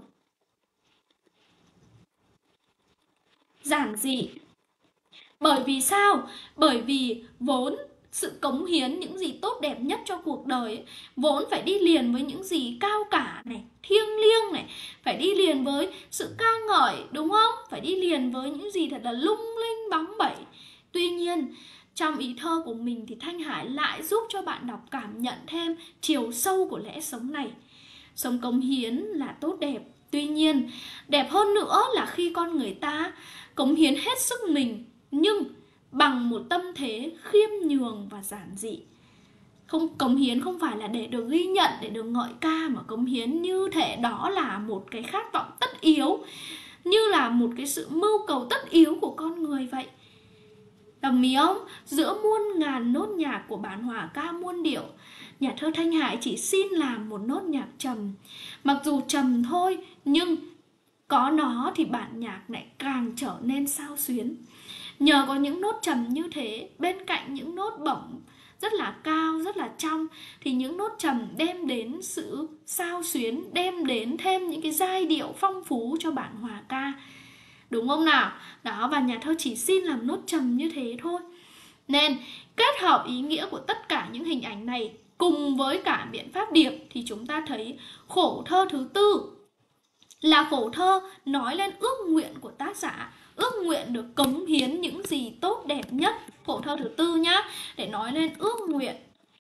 giản dị. Bởi vì sao? Bởi vì vốn sự cống hiến những gì tốt đẹp nhất cho cuộc đời ấy, vốn phải đi liền với những gì cao cả này, thiêng liêng này, phải đi liền với sự ca ngợi, đúng không? Phải đi liền với những gì thật là lung linh bóng bẩy. Tuy nhiên, trong ý thơ của mình thì Thanh Hải lại giúp cho bạn đọc cảm nhận thêm chiều sâu của lẽ sống này. Sống cống hiến là tốt đẹp, tuy nhiên đẹp hơn nữa là khi con người ta cống hiến hết sức mình, nhưng bằng một tâm thế khiêm nhường và giản dị. Không, cống hiến không phải là để được ghi nhận, để được ngợi ca, mà cống hiến như thể đó là một cái khát vọng tất yếu, như là một cái sự mưu cầu tất yếu của con người vậy. Đồng ý không? Giữa muôn ngàn nốt nhạc của bản hòa ca muôn điệu, nhà thơ Thanh Hải chỉ xin làm một nốt nhạc trầm. Mặc dù trầm thôi, nhưng có nó thì bản nhạc lại càng trở nên xao xuyến. Nhờ có những nốt trầm như thế, bên cạnh những nốt bổng rất là cao, rất là trong, thì những nốt trầm đem đến sự xao xuyến, đem đến thêm những cái giai điệu phong phú cho bản hòa ca. Đúng không nào? Đó, và nhà thơ chỉ xin làm nốt trầm như thế thôi. Nên kết hợp ý nghĩa của tất cả những hình ảnh này cùng với cả biện pháp điệp thì chúng ta thấy khổ thơ thứ tư là khổ thơ nói lên ước nguyện của tác giả, ước nguyện được cống hiến những gì tốt đẹp nhất. Khổ thơ thứ tư nhá, để nói lên ước nguyện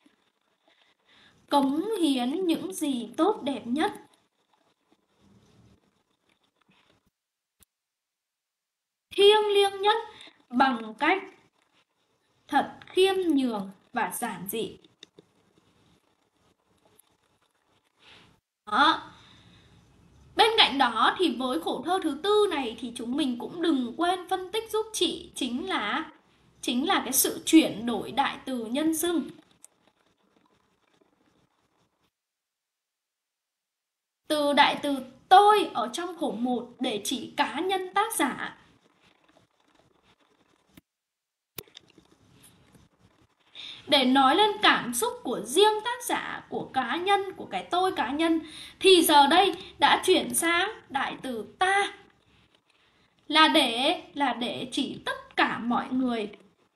cống hiến những gì tốt đẹp nhất thiêng liêng nhất bằng cách thật khiêm nhường và giản dị. Đó. Bên cạnh đó thì với khổ thơ thứ tư này thì chúng mình cũng đừng quên phân tích giúp chị chính là chính là cái sự chuyển đổi đại từ nhân xưng. Từ đại từ tôi ở trong khổ một để chỉ cá nhân tác giả. Để nói lên cảm xúc của riêng tác giả, của cá nhân, của cái tôi cá nhân, thì giờ đây đã chuyển sang đại từ ta. là để là để chỉ tất cả mọi người.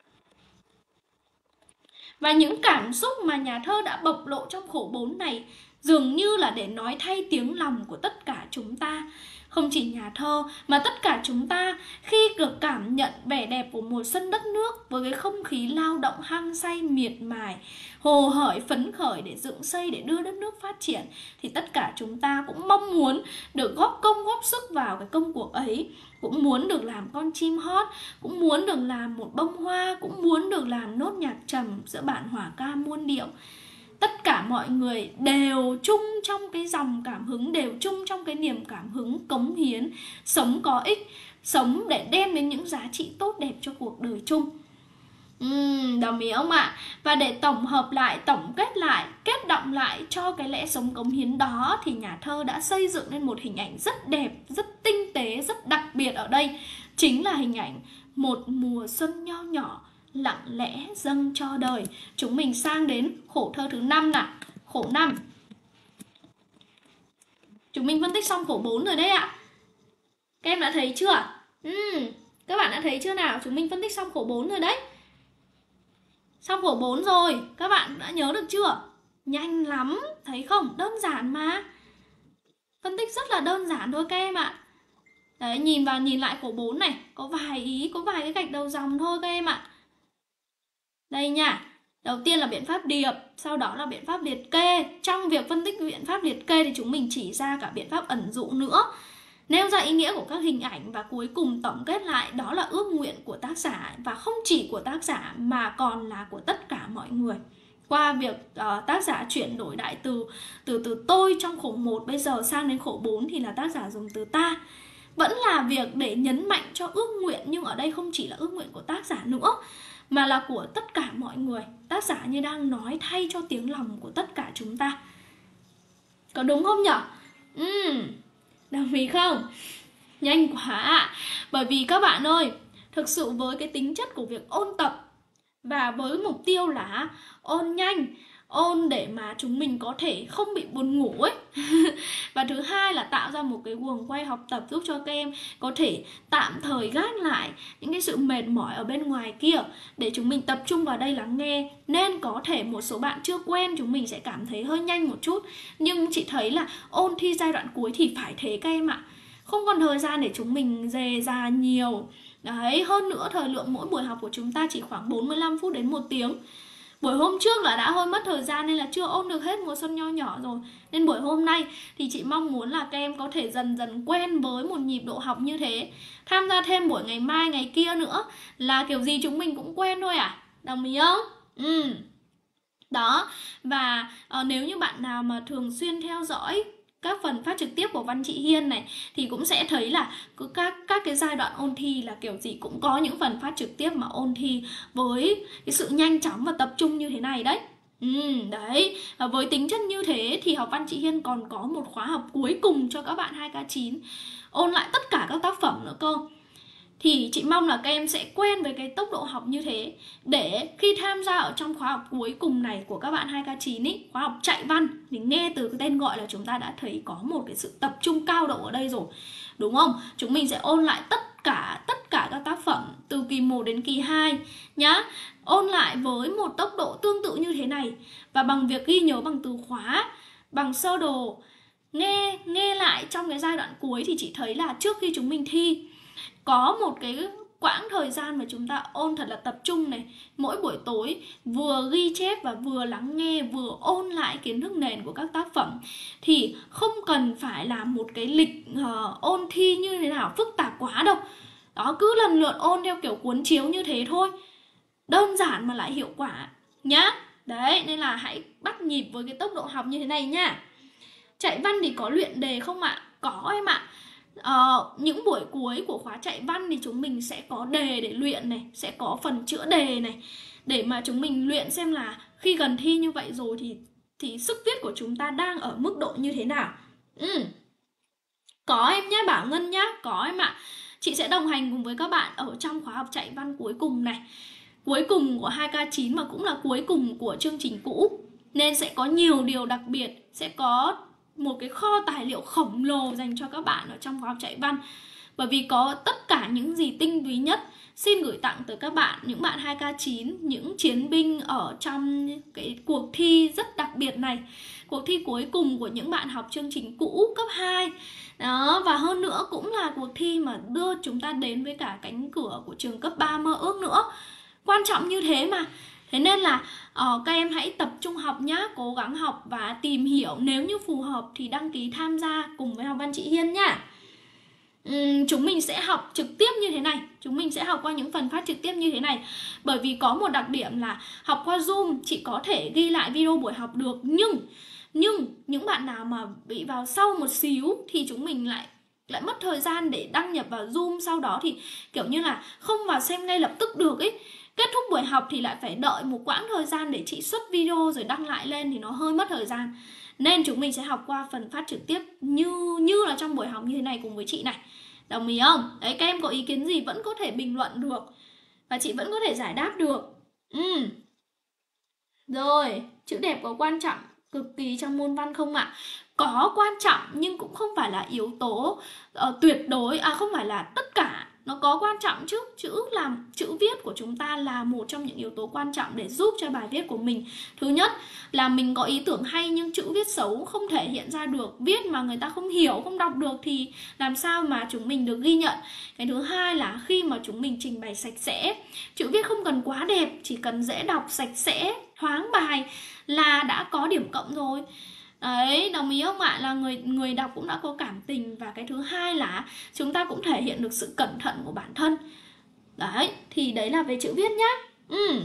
Và những cảm xúc mà nhà thơ đã bộc lộ trong khổ bốn này dường như là để nói thay tiếng lòng của tất cả chúng ta. Không chỉ nhà thơ mà tất cả chúng ta khi được cảm nhận vẻ đẹp của mùa xuân đất nước với cái không khí lao động hăng say miệt mài, hồ hởi phấn khởi để dựng xây, để đưa đất nước phát triển, thì tất cả chúng ta cũng mong muốn được góp công góp sức vào cái công cuộc ấy, cũng muốn được làm con chim hót, cũng muốn được làm một bông hoa, cũng muốn được làm nốt nhạc trầm giữa bản hòa ca muôn điệu. Tất cả mọi người đều chung trong cái dòng cảm hứng, đều chung trong cái niềm cảm hứng cống hiến, sống có ích, sống để đem đến những giá trị tốt đẹp cho cuộc đời chung. Uhm, đồng ý không ạ? Và để tổng hợp lại, tổng kết lại, kết động lại cho cái lẽ sống cống hiến đó, thì nhà thơ đã xây dựng nên một hình ảnh rất đẹp, rất tinh tế, rất đặc biệt ở đây. Chính là hình ảnh một mùa xuân nho nhỏ lặng lẽ dâng cho đời. Chúng mình sang đến khổ thơ thứ năm nào. Khổ năm. Chúng mình phân tích xong khổ bốn rồi đấy ạ. Các em đã thấy chưa? Uhm, các bạn đã thấy chưa nào? Chúng mình phân tích xong khổ bốn rồi đấy. Xong khổ bốn rồi, các bạn đã nhớ được chưa? Nhanh lắm, thấy không? Đơn giản mà. Phân tích rất là đơn giản thôi các em ạ. Đấy, nhìn vào nhìn lại khổ bốn này, có vài ý, có vài cái gạch đầu dòng thôi các em ạ. Đây nha. Đầu tiên là biện pháp điệp, sau đó là biện pháp liệt kê. Trong việc phân tích biện pháp liệt kê thì chúng mình chỉ ra cả biện pháp ẩn dụ nữa, nêu ra ý nghĩa của các hình ảnh, và cuối cùng tổng kết lại đó là ước nguyện của tác giả, và không chỉ của tác giả mà còn là của tất cả mọi người. Qua việc uh, tác giả chuyển đổi đại từ từ từ tôi trong khổ một bây giờ sang đến khổ bốn thì là tác giả dùng từ ta. Vẫn là việc để nhấn mạnh cho ước nguyện, nhưng ở đây không chỉ là ước nguyện của tác giả nữa mà là của tất cả mọi người. Tác giả như đang nói thay cho tiếng lòng của tất cả chúng ta. Có đúng không nhỉ? Uhm, đồng ý không? Nhanh quá ạ. Bởi vì các bạn ơi, thực sự với cái tính chất của việc ôn tập và với mục tiêu là ôn nhanh, ôn để mà chúng mình có thể không bị buồn ngủ ấy. Và thứ hai là tạo ra một cái guồng quay học tập giúp cho các em có thể tạm thời gác lại những cái sự mệt mỏi ở bên ngoài kia để chúng mình tập trung vào đây lắng nghe. Nên có thể một số bạn chưa quen chúng mình sẽ cảm thấy hơi nhanh một chút, nhưng chị thấy là ôn thi giai đoạn cuối thì phải thế các em ạ. Không còn thời gian để chúng mình dè dà nhiều. Đấy, hơn nữa thời lượng mỗi buổi học của chúng ta chỉ khoảng bốn mươi lăm phút đến một tiếng. Buổi hôm trước là đã hơi mất thời gian nên là chưa ôn được hết mùa xuân nho nhỏ rồi. Nên buổi hôm nay thì chị mong muốn là các em có thể dần dần quen với một nhịp độ học như thế. Tham gia thêm buổi ngày mai, ngày kia nữa là kiểu gì chúng mình cũng quen thôi à? Đồng ý không? Ừ. Đó, và uh, nếu như bạn nào mà thường xuyên theo dõi các phần phát trực tiếp của Văn chị Hiên này thì cũng sẽ thấy là cứ các các cái giai đoạn ôn thi là kiểu gì cũng có những phần phát trực tiếp mà ôn thi với cái sự nhanh chóng và tập trung như thế này đấy. Ừ, đấy, và với tính chất như thế thì học Văn chị Hiên còn có một khóa học cuối cùng cho các bạn hai K chín ôn lại tất cả các tác phẩm nữa cơ. Thì chị mong là các em sẽ quen với cái tốc độ học như thế, để khi tham gia ở trong khóa học cuối cùng này của các bạn hai K chín ý, khóa học chạy văn, thì nghe từ cái tên gọi là chúng ta đã thấy có một cái sự tập trung cao độ ở đây rồi, đúng không? Chúng mình sẽ ôn lại tất cả tất cả các tác phẩm từ kỳ một đến kỳ hai nhá. Ôn lại với một tốc độ tương tự như thế này, và bằng việc ghi nhớ bằng từ khóa, bằng sơ đồ, nghe nghe lại trong cái giai đoạn cuối, thì chị thấy là trước khi chúng mình thi có một cái quãng thời gian mà chúng ta ôn thật là tập trung này. Mỗi buổi tối vừa ghi chép và vừa lắng nghe, vừa ôn lại kiến thức nền của các tác phẩm. Thì không cần phải là một cái lịch uh, ôn thi như thế nào phức tạp quá đâu. Đó, cứ lần lượt ôn theo kiểu cuốn chiếu như thế thôi, đơn giản mà lại hiệu quả nhá. Đấy, nên là hãy bắt nhịp với cái tốc độ học như thế này nhá. Chạy văn thì có luyện đề không ạ? Có em ạ. Ờ, những buổi cuối của khóa chạy văn thì chúng mình sẽ có đề để luyện này, sẽ có phần chữa đề này, để mà chúng mình luyện xem là khi gần thi như vậy rồi thì thì sức viết của chúng ta đang ở mức độ như thế nào. Ừ. Có em nhá, Bảo Ngân nhá, có em ạ. Chị sẽ đồng hành cùng với các bạn ở trong khóa học chạy văn cuối cùng này, cuối cùng của hai K chín mà cũng là cuối cùng của chương trình cũ, nên sẽ có nhiều điều đặc biệt, sẽ có một cái kho tài liệu khổng lồ dành cho các bạn ở trong khóa học chạy văn. Bởi vì có tất cả những gì tinh túy nhất xin gửi tặng tới các bạn, những bạn hai K chín, những chiến binh ở trong cái cuộc thi rất đặc biệt này, cuộc thi cuối cùng của những bạn học chương trình cũ cấp hai. Đó, và hơn nữa cũng là cuộc thi mà đưa chúng ta đến với cả cánh cửa của trường cấp ba mơ ước nữa. Quan trọng như thế mà. Thế nên là uh, các em hãy tập trung học nhá, cố gắng học và tìm hiểu, nếu như phù hợp thì đăng ký tham gia cùng với học văn chị Hiên nhá. Uhm, chúng mình sẽ học trực tiếp như thế này, chúng mình sẽ học qua những phần phát trực tiếp như thế này. Bởi vì có một đặc điểm là học qua Zoom chị có thể ghi lại video buổi học được, nhưng nhưng những bạn nào mà bị vào sau một xíu thì chúng mình lại lại mất thời gian để đăng nhập vào Zoom, sau đó thì kiểu như là không vào xem ngay lập tức được ấy. Kết thúc buổi học thì lại phải đợi một quãng thời gian để chị xuất video rồi đăng lại lên thì nó hơi mất thời gian. Nên chúng mình sẽ học qua phần phát trực tiếp như như là trong buổi học như thế này cùng với chị này. Đồng ý không? Đấy, các em có ý kiến gì vẫn có thể bình luận được và chị vẫn có thể giải đáp được. Ừ. Rồi, chữ đẹp có quan trọng cực kỳ trong môn văn không ạ? Có quan trọng nhưng cũng không phải là yếu tố uh, tuyệt đối, à không phải là tất cả. Nó có quan trọng chứ. Chữ làm chữ viết của chúng ta là một trong những yếu tố quan trọng để giúp cho bài viết của mình. Thứ nhất là mình có ý tưởng hay nhưng chữ viết xấu không thể hiện ra được, viết mà người ta không hiểu, không đọc được thì làm sao mà chúng mình được ghi nhận. Cái thứ hai là khi mà chúng mình trình bày sạch sẽ, chữ viết không cần quá đẹp, chỉ cần dễ đọc, sạch sẽ, thoáng bài là đã có điểm cộng rồi. Đấy, đồng ý không ạ? Là người người đọc cũng đã có cảm tình. Và cái thứ hai là chúng ta cũng thể hiện được sự cẩn thận của bản thân. Đấy, thì đấy là về chữ viết nhá. Ừ.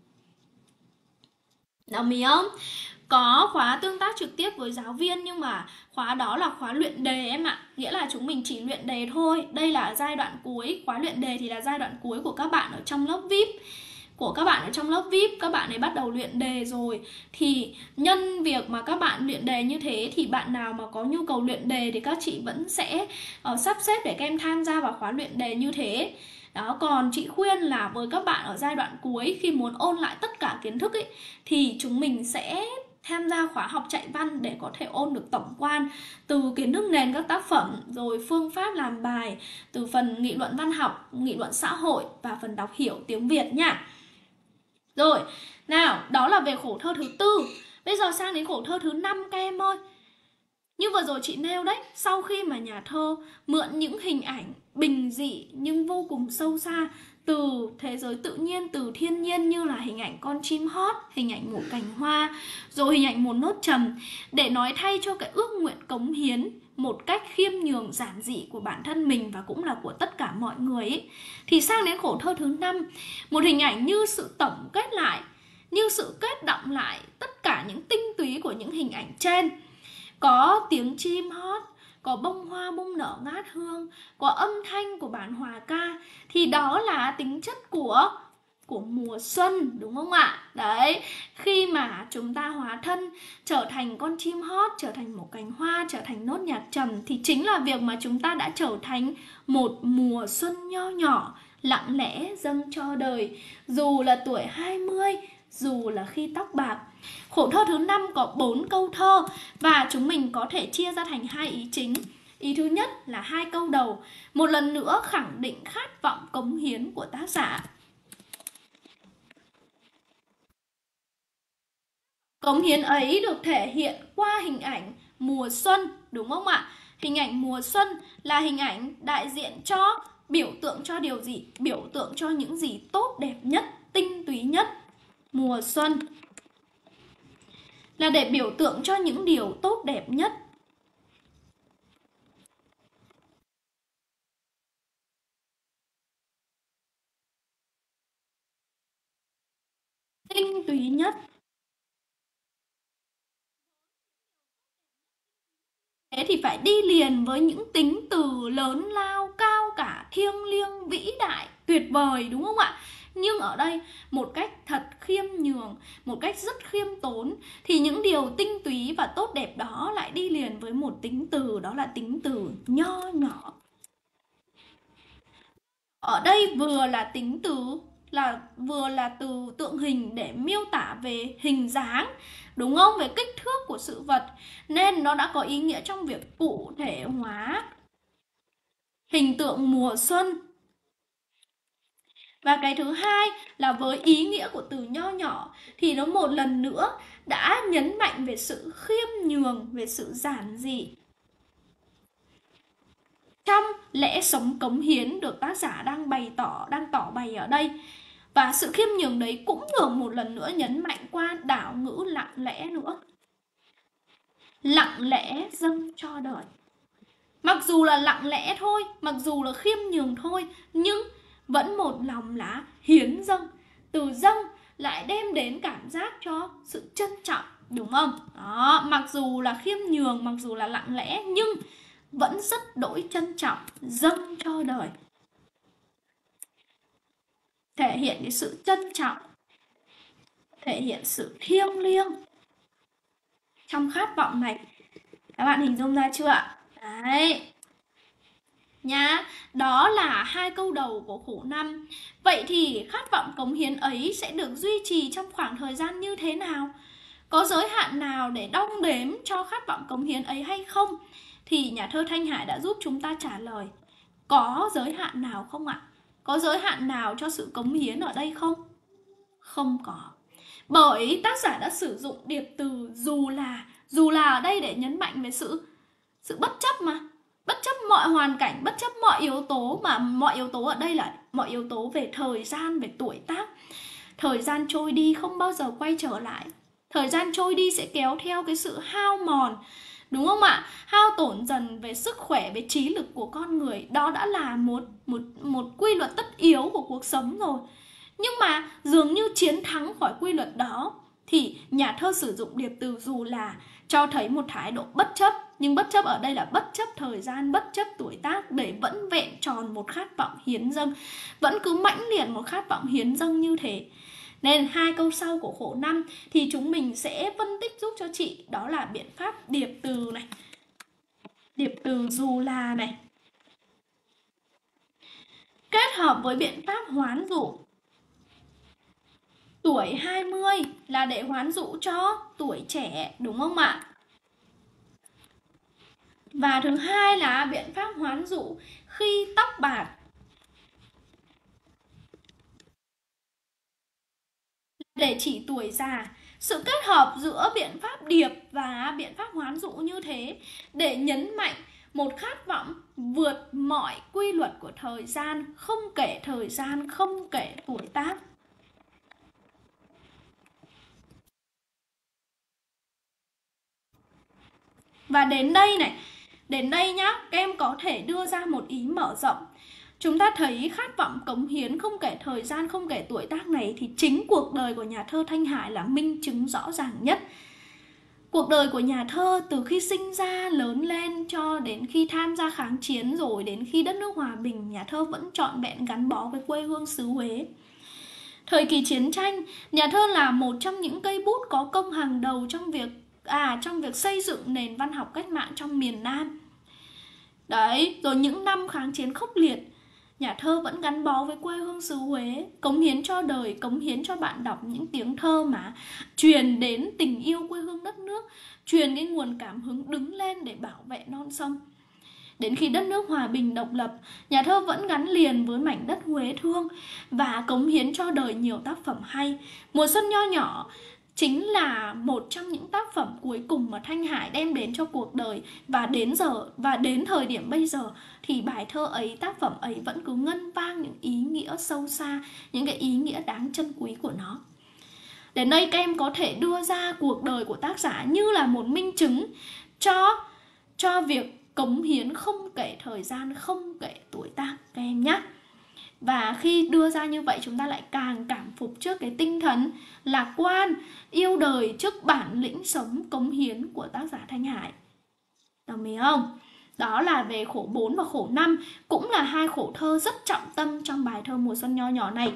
Đồng ý không? Có khóa tương tác trực tiếp với giáo viên, nhưng mà khóa đó là khóa luyện đề em ạ. Nghĩa là chúng mình chỉ luyện đề thôi. Đây là giai đoạn cuối. Khóa luyện đề thì là giai đoạn cuối của các bạn ở trong lớp vi ai pi. Của các bạn ở trong lớp vi ai pi, các bạn ấy bắt đầu luyện đề rồi. Thì nhân việc mà các bạn luyện đề như thế thì bạn nào mà có nhu cầu luyện đề thì các chị vẫn sẽ uh, sắp xếp để các em tham gia vào khóa luyện đề như thế. Đó, còn chị khuyên là với các bạn ở giai đoạn cuối, khi muốn ôn lại tất cả kiến thức ấy, thì chúng mình sẽ tham gia khóa học chạy văn để có thể ôn được tổng quan từ kiến thức nền các tác phẩm, rồi phương pháp làm bài, từ phần nghị luận văn học, nghị luận xã hội và phần đọc hiểu tiếng Việt nha. Rồi, nào, đó là về khổ thơ thứ tư. Bây giờ sang đến khổ thơ thứ năm các em ơi. Như vừa rồi chị nêu đấy, sau khi mà nhà thơ mượn những hình ảnh bình dị nhưng vô cùng sâu xa từ thế giới tự nhiên, từ thiên nhiên, như là hình ảnh con chim hót, hình ảnh một cành hoa, rồi hình ảnh một nốt trầm, để nói thay cho cái ước nguyện cống hiến một cách khiêm nhường giản dị của bản thân mình và cũng là của tất cả mọi người ấy. Thì sang đến khổ thơ thứ năm, một hình ảnh như sự tổng kết lại, như sự kết động lại tất cả những tinh túy của những hình ảnh trên. Có tiếng chim hót, có bông hoa bung nở ngát hương, có âm thanh của bản hòa ca. Thì đó là tính chất của của mùa xuân, đúng không ạ? Đấy, khi mà chúng ta hóa thân trở thành con chim hót, trở thành một cành hoa, trở thành nốt nhạc trầm, thì chính là việc mà chúng ta đã trở thành một mùa xuân nho nhỏ, lặng lẽ dâng cho đời, dù là tuổi hai mươi, dù là khi tóc bạc. Khổ thơ thứ năm có bốn câu thơ và chúng mình có thể chia ra thành hai ý chính. Ý thứ nhất là hai câu đầu, một lần nữa khẳng định khát vọng cống hiến của tác giả. Cống hiến ấy được thể hiện qua hình ảnh mùa xuân, đúng không ạ? Hình ảnh mùa xuân là hình ảnh đại diện cho, biểu tượng cho điều gì? Biểu tượng cho những gì tốt đẹp nhất, tinh túy nhất. Mùa xuân là để biểu tượng cho những điều tốt đẹp nhất. Tinh túy nhất. Thế thì phải đi liền với những tính từ lớn lao, cao cả, thiêng liêng, vĩ đại, tuyệt vời, đúng không ạ? Nhưng ở đây một cách thật khiêm nhường, một cách rất khiêm tốn, thì những điều tinh túy và tốt đẹp đó lại đi liền với một tính từ, đó là tính từ nho nhỏ. Ở đây vừa là tính từ là vừa là từ tượng hình để miêu tả về hình dáng, đúng không? Về kích thước của sự vật, nên nó đã có ý nghĩa trong việc cụ thể hóa hình tượng mùa xuân. Và cái thứ hai là với ý nghĩa của từ nho nhỏ thì nó một lần nữa đã nhấn mạnh về sự khiêm nhường, về sự giản dị trong lẽ sống cống hiến được tác giả đang bày tỏ, đang tỏ bày ở đây. Và sự khiêm nhường đấy cũng được một lần nữa nhấn mạnh qua đảo ngữ lặng lẽ nữa. Lặng lẽ dâng cho đời. Mặc dù là lặng lẽ thôi, mặc dù là khiêm nhường thôi, nhưng vẫn một lòng là hiến dâng. Từ dâng lại đem đến cảm giác cho sự trân trọng, đúng không? Đó, mặc dù là khiêm nhường, mặc dù là lặng lẽ, nhưng vẫn rất đỗi trân trọng, dâng cho đời. Thể hiện cái sự trân trọng, thể hiện sự thiêng liêng trong khát vọng này. Các bạn hình dung ra chưa ạ? Đấy nhá, đó là hai câu đầu của khổ năm. Vậy thì khát vọng cống hiến ấy sẽ được duy trì trong khoảng thời gian như thế nào? Có giới hạn nào để đong đếm cho khát vọng cống hiến ấy hay không? Thì nhà thơ Thanh Hải đã giúp chúng ta trả lời. Có giới hạn nào không ạ? Có giới hạn nào cho sự cống hiến ở đây không? Không có. Bởi tác giả đã sử dụng điệp từ dù là. Dù là ở đây để nhấn mạnh về sự sự bất chấp mà. Bất chấp mọi hoàn cảnh, bất chấp mọi yếu tố. Mà mọi yếu tố ở đây là mọi yếu tố về thời gian, về tuổi tác. Thời gian trôi đi không bao giờ quay trở lại. Thời gian trôi đi sẽ kéo theo cái sự hao mòn, đúng không ạ? Hao tổn dần về sức khỏe, về trí lực của con người. Đó đã là một, một, một quy luật tất yếu của cuộc sống rồi. Nhưng mà dường như chiến thắng khỏi quy luật đó thì nhà thơ sử dụng điệp từ dù là cho thấy một thái độ bất chấp. Nhưng bất chấp ở đây là bất chấp thời gian, bất chấp tuổi tác để vẫn vẹn tròn một khát vọng hiến dâng. Vẫn cứ mãnh liệt một khát vọng hiến dâng như thế. Nên hai câu sau của khổ năm thì chúng mình sẽ phân tích giúp cho chị. Đó là biện pháp điệp từ này, điệp từ dù là này, kết hợp với biện pháp hoán dụ. Tuổi hai mươi là để hoán dụ cho tuổi trẻ, đúng không ạ? Và thứ hai là biện pháp hoán dụ khi tóc bạc, để chỉ tuổi già. Sự kết hợp giữa biện pháp điệp và biện pháp hoán dụ như thế để nhấn mạnh một khát vọng vượt mọi quy luật của thời gian, không kể thời gian, không kể tuổi tác. Và đến đây này, đến đây nhá, các em có thể đưa ra một ý mở rộng. Chúng ta thấy khát vọng cống hiến không kể thời gian, không kể tuổi tác này thì chính cuộc đời của nhà thơ Thanh Hải là minh chứng rõ ràng nhất. Cuộc đời của nhà thơ từ khi sinh ra, lớn lên cho đến khi tham gia kháng chiến, rồi đến khi đất nước hòa bình, nhà thơ vẫn trọn vẹn gắn bó với quê hương xứ Huế. Thời kỳ chiến tranh, nhà thơ là một trong những cây bút có công hàng đầu trong việc à trong việc xây dựng nền văn học cách mạng trong miền Nam. Đấy, rồi những năm kháng chiến khốc liệt, nhà thơ vẫn gắn bó với quê hương xứ Huế, cống hiến cho đời, cống hiến cho bạn đọc những tiếng thơ mà truyền đến tình yêu quê hương đất nước, truyền cái nguồn cảm hứng đứng lên để bảo vệ non sông. Đến khi đất nước hòa bình độc lập, nhà thơ vẫn gắn liền với mảnh đất Huế thương và cống hiến cho đời nhiều tác phẩm hay. Mùa xuân nho nhỏ chính là một trong những tác phẩm cuối cùng mà Thanh Hải đem đến cho cuộc đời. Và đến giờ và đến thời điểm bây giờ thì bài thơ ấy, tác phẩm ấy vẫn cứ ngân vang những ý nghĩa sâu xa, những cái ý nghĩa đáng trân quý của nó. Đến đây các em có thể đưa ra cuộc đời của tác giả như là một minh chứng cho, cho việc cống hiến không kể thời gian, không kể tuổi tác các em nhé. Và khi đưa ra như vậy chúng ta lại càng cảm phục trước cái tinh thần lạc quan, yêu đời trước bản lĩnh sống cống hiến của tác giả Thanh Hải. Đồng ý không? Đó là về khổ bốn và khổ năm, cũng là hai khổ thơ rất trọng tâm trong bài thơ Mùa Xuân Nho Nhỏ này.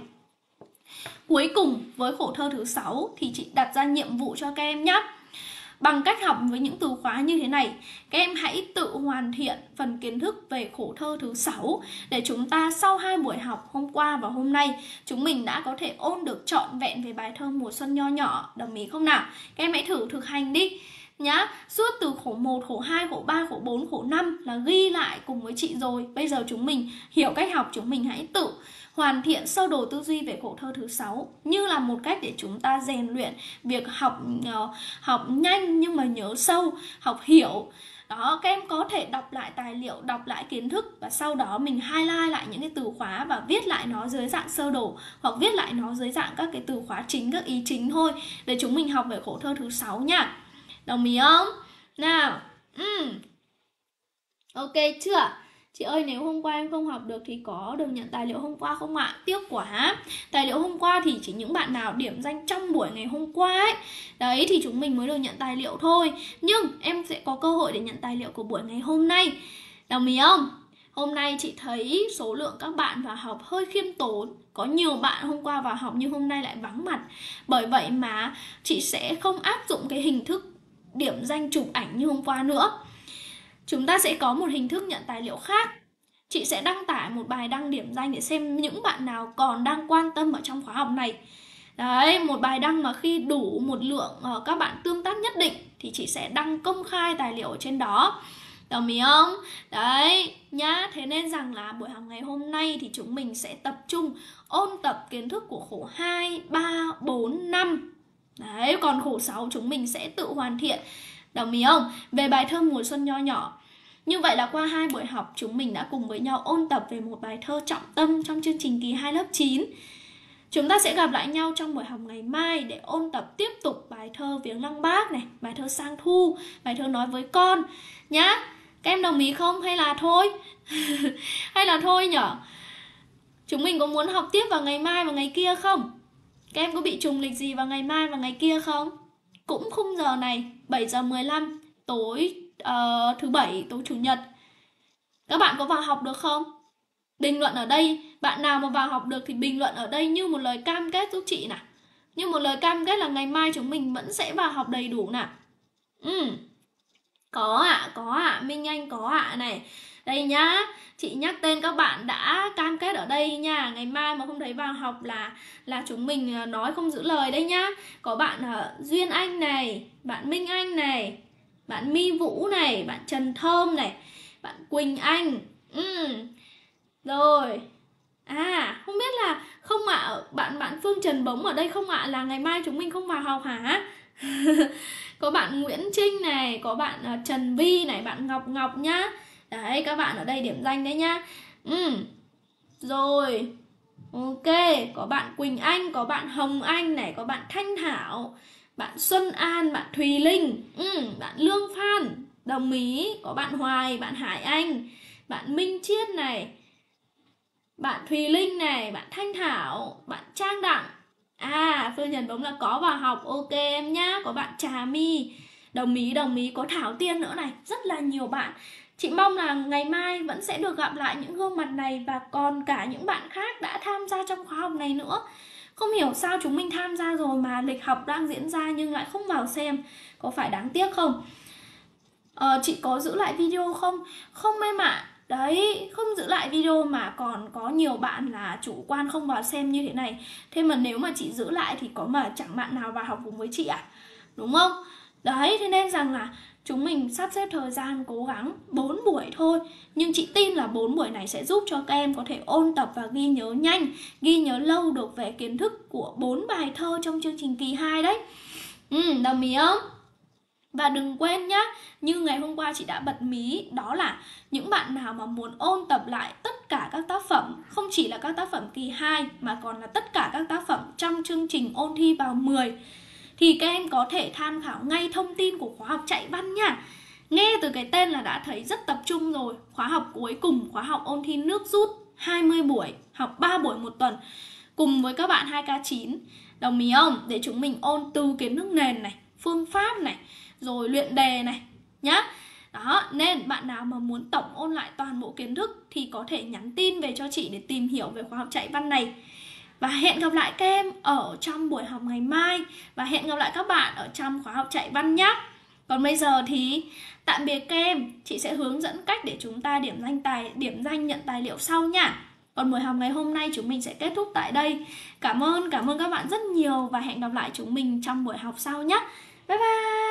Cuối cùng với khổ thơ thứ sáu thì chị đặt ra nhiệm vụ cho các em nhé. Bằng cách học với những từ khóa như thế này, các em hãy tự hoàn thiện phần kiến thức về khổ thơ thứ sáu để chúng ta sau hai buổi học hôm qua và hôm nay chúng mình đã có thể ôn được trọn vẹn về bài thơ Mùa Xuân Nho Nhỏ. Đồng ý không nào? Các em hãy thử thực hành đi. nhá. Suốt từ khổ một, khổ hai, khổ ba, khổ bốn, khổ năm là ghi lại cùng với chị rồi. Bây giờ chúng mình hiểu cách học, chúng mình hãy tự hoàn thiện sơ đồ tư duy về khổ thơ thứ sáu như là một cách để chúng ta rèn luyện việc học uh, học nhanh nhưng mà nhớ sâu, học hiểu. Đó, các em có thể đọc lại tài liệu, đọc lại kiến thức và sau đó mình highlight lại những cái từ khóa và viết lại nó dưới dạng sơ đồ hoặc viết lại nó dưới dạng các cái từ khóa chính, các ý chính thôi để chúng mình học về khổ thơ thứ sáu nha. Đồng ý không? Nào, ừ. Ok chưa? Chị ơi, nếu hôm qua em không học được thì có được nhận tài liệu hôm qua không ạ? Tiếc quá. Tài liệu hôm qua thì chỉ những bạn nào điểm danh trong buổi ngày hôm qua ấy, đấy thì chúng mình mới được nhận tài liệu thôi. Nhưng em sẽ có cơ hội để nhận tài liệu của buổi ngày hôm nay. Đồng ý không? Hôm nay chị thấy số lượng các bạn vào học hơi khiêm tốn. Có nhiều bạn hôm qua vào học nhưng hôm nay lại vắng mặt. Bởi vậy mà chị sẽ không áp dụng cái hình thức điểm danh chụp ảnh như hôm qua nữa. Chúng ta sẽ có một hình thức nhận tài liệu khác. Chị sẽ đăng tải một bài đăng điểm danh để xem những bạn nào còn đang quan tâm ở trong khóa học này. Đấy, một bài đăng mà khi đủ một lượng uh, các bạn tương tác nhất định thì chị sẽ đăng công khai tài liệu ở trên đó. Đồng ý không? Đấy, nhá. Thế nên rằng là buổi học ngày hôm nay thì chúng mình sẽ tập trung ôn tập kiến thức của khổ hai, ba, bốn, năm. Đấy, còn khổ sáu chúng mình sẽ tự hoàn thiện. Đồng ý không? Về bài thơ Mùa Xuân Nho Nhỏ. Như vậy là qua hai buổi học chúng mình đã cùng với nhau ôn tập về một bài thơ trọng tâm trong chương trình kỳ hai lớp chín. Chúng ta sẽ gặp lại nhau trong buổi học ngày mai để ôn tập tiếp tục bài thơ Viếng Lăng Bác này, bài thơ Sang Thu, bài thơ Nói Với Con nhá. Các em đồng ý không hay là thôi? Hay là thôi nhở? Chúng mình có muốn học tiếp vào ngày mai và ngày kia không? Các em có bị trùng lịch gì vào ngày mai và ngày kia không? Cũng khung giờ này, bảy giờ mười lăm tối uh, thứ bảy, tối chủ nhật. Các bạn có vào học được không? Bình luận ở đây, bạn nào mà vào học được thì bình luận ở đây như một lời cam kết giúp chị nào. Như một lời cam kết là ngày mai chúng mình vẫn sẽ vào học đầy đủ nào. Ừ. Có ạ, à, có ạ, à. Minh Anh có ạ à này. Đây nhá, chị nhắc tên các bạn đã cam kết ở đây nha. Ngày mai mà không thấy vào học là là chúng mình nói không giữ lời đấy nhá. Có bạn uh, Duyên Anh này, bạn Minh Anh này, bạn My Vũ này, bạn Trần Thơm này, bạn Quỳnh Anh. Ừ. Rồi. À, không biết là không ạ, à, bạn bạn Phương Trần Bống ở đây không ạ, à, là ngày mai chúng mình không vào học hả? Có bạn Nguyễn Trinh này, có bạn uh, Trần Vi này, bạn Ngọc Ngọc nhá. Đấy, các bạn ở đây điểm danh đấy nhá. Ừ. Rồi. Ok, có bạn Quỳnh Anh, có bạn Hồng Anh này, có bạn Thanh Thảo, bạn Xuân An, bạn Thùy Linh, ừ, bạn Lương Phan, đồng ý. Có bạn Hoài, bạn Hải Anh, bạn Minh Chiết này, bạn Thùy Linh này, bạn Thanh Thảo, bạn Trang Đặng. À, Phương Trần Bống là có vào học, ok em nhá. Có bạn Trà My, đồng ý, đồng ý. Có Thảo Tiên nữa này, rất là nhiều bạn. Chị mong là ngày mai vẫn sẽ được gặp lại những gương mặt này và còn cả những bạn khác đã tham gia trong khóa học này nữa. Không hiểu sao chúng mình tham gia rồi mà lịch học đang diễn ra nhưng lại không vào xem. Có phải đáng tiếc không? Ờ, chị có giữ lại video không? Không em ạ. Đấy, không giữ lại video mà còn có nhiều bạn là chủ quan không vào xem như thế này. Thế mà nếu mà chị giữ lại thì có mà chẳng bạn nào vào học cùng với chị à? Đúng không? Đấy, thế nên rằng là chúng mình sắp xếp thời gian cố gắng bốn buổi thôi. Nhưng chị tin là bốn buổi này sẽ giúp cho các em có thể ôn tập và ghi nhớ nhanh, ghi nhớ lâu được về kiến thức của bốn bài thơ trong chương trình kỳ hai đấy. Ừ, đồng ý không? Và đừng quên nhá, như ngày hôm qua chị đã bật mí, đó là những bạn nào mà muốn ôn tập lại tất cả các tác phẩm, không chỉ là các tác phẩm kỳ hai mà còn là tất cả các tác phẩm trong chương trình ôn thi vào mười, thì các em có thể tham khảo ngay thông tin của khóa học chạy văn nha. Nghe từ cái tên là đã thấy rất tập trung rồi. Khóa học cuối cùng, khóa học ôn thi nước rút hai mươi buổi, học ba buổi một tuần cùng với các bạn hai K chín. Đồng ý không? Để chúng mình ôn từ kiến thức nền này, phương pháp này, rồi luyện đề này nhá. Đó, nên bạn nào mà muốn tổng ôn lại toàn bộ kiến thức thì có thể nhắn tin về cho chị để tìm hiểu về khóa học chạy văn này. Và hẹn gặp lại các em ở trong buổi học ngày mai. Và hẹn gặp lại các bạn ở trong khóa học chạy văn nhé. Còn bây giờ thì tạm biệt các em. Chị sẽ hướng dẫn cách để chúng ta điểm danh tài điểm danh nhận tài liệu sau nha. Còn buổi học ngày hôm nay chúng mình sẽ kết thúc tại đây. Cảm ơn, cảm ơn các bạn rất nhiều. Và hẹn gặp lại chúng mình trong buổi học sau nhé. Bye bye.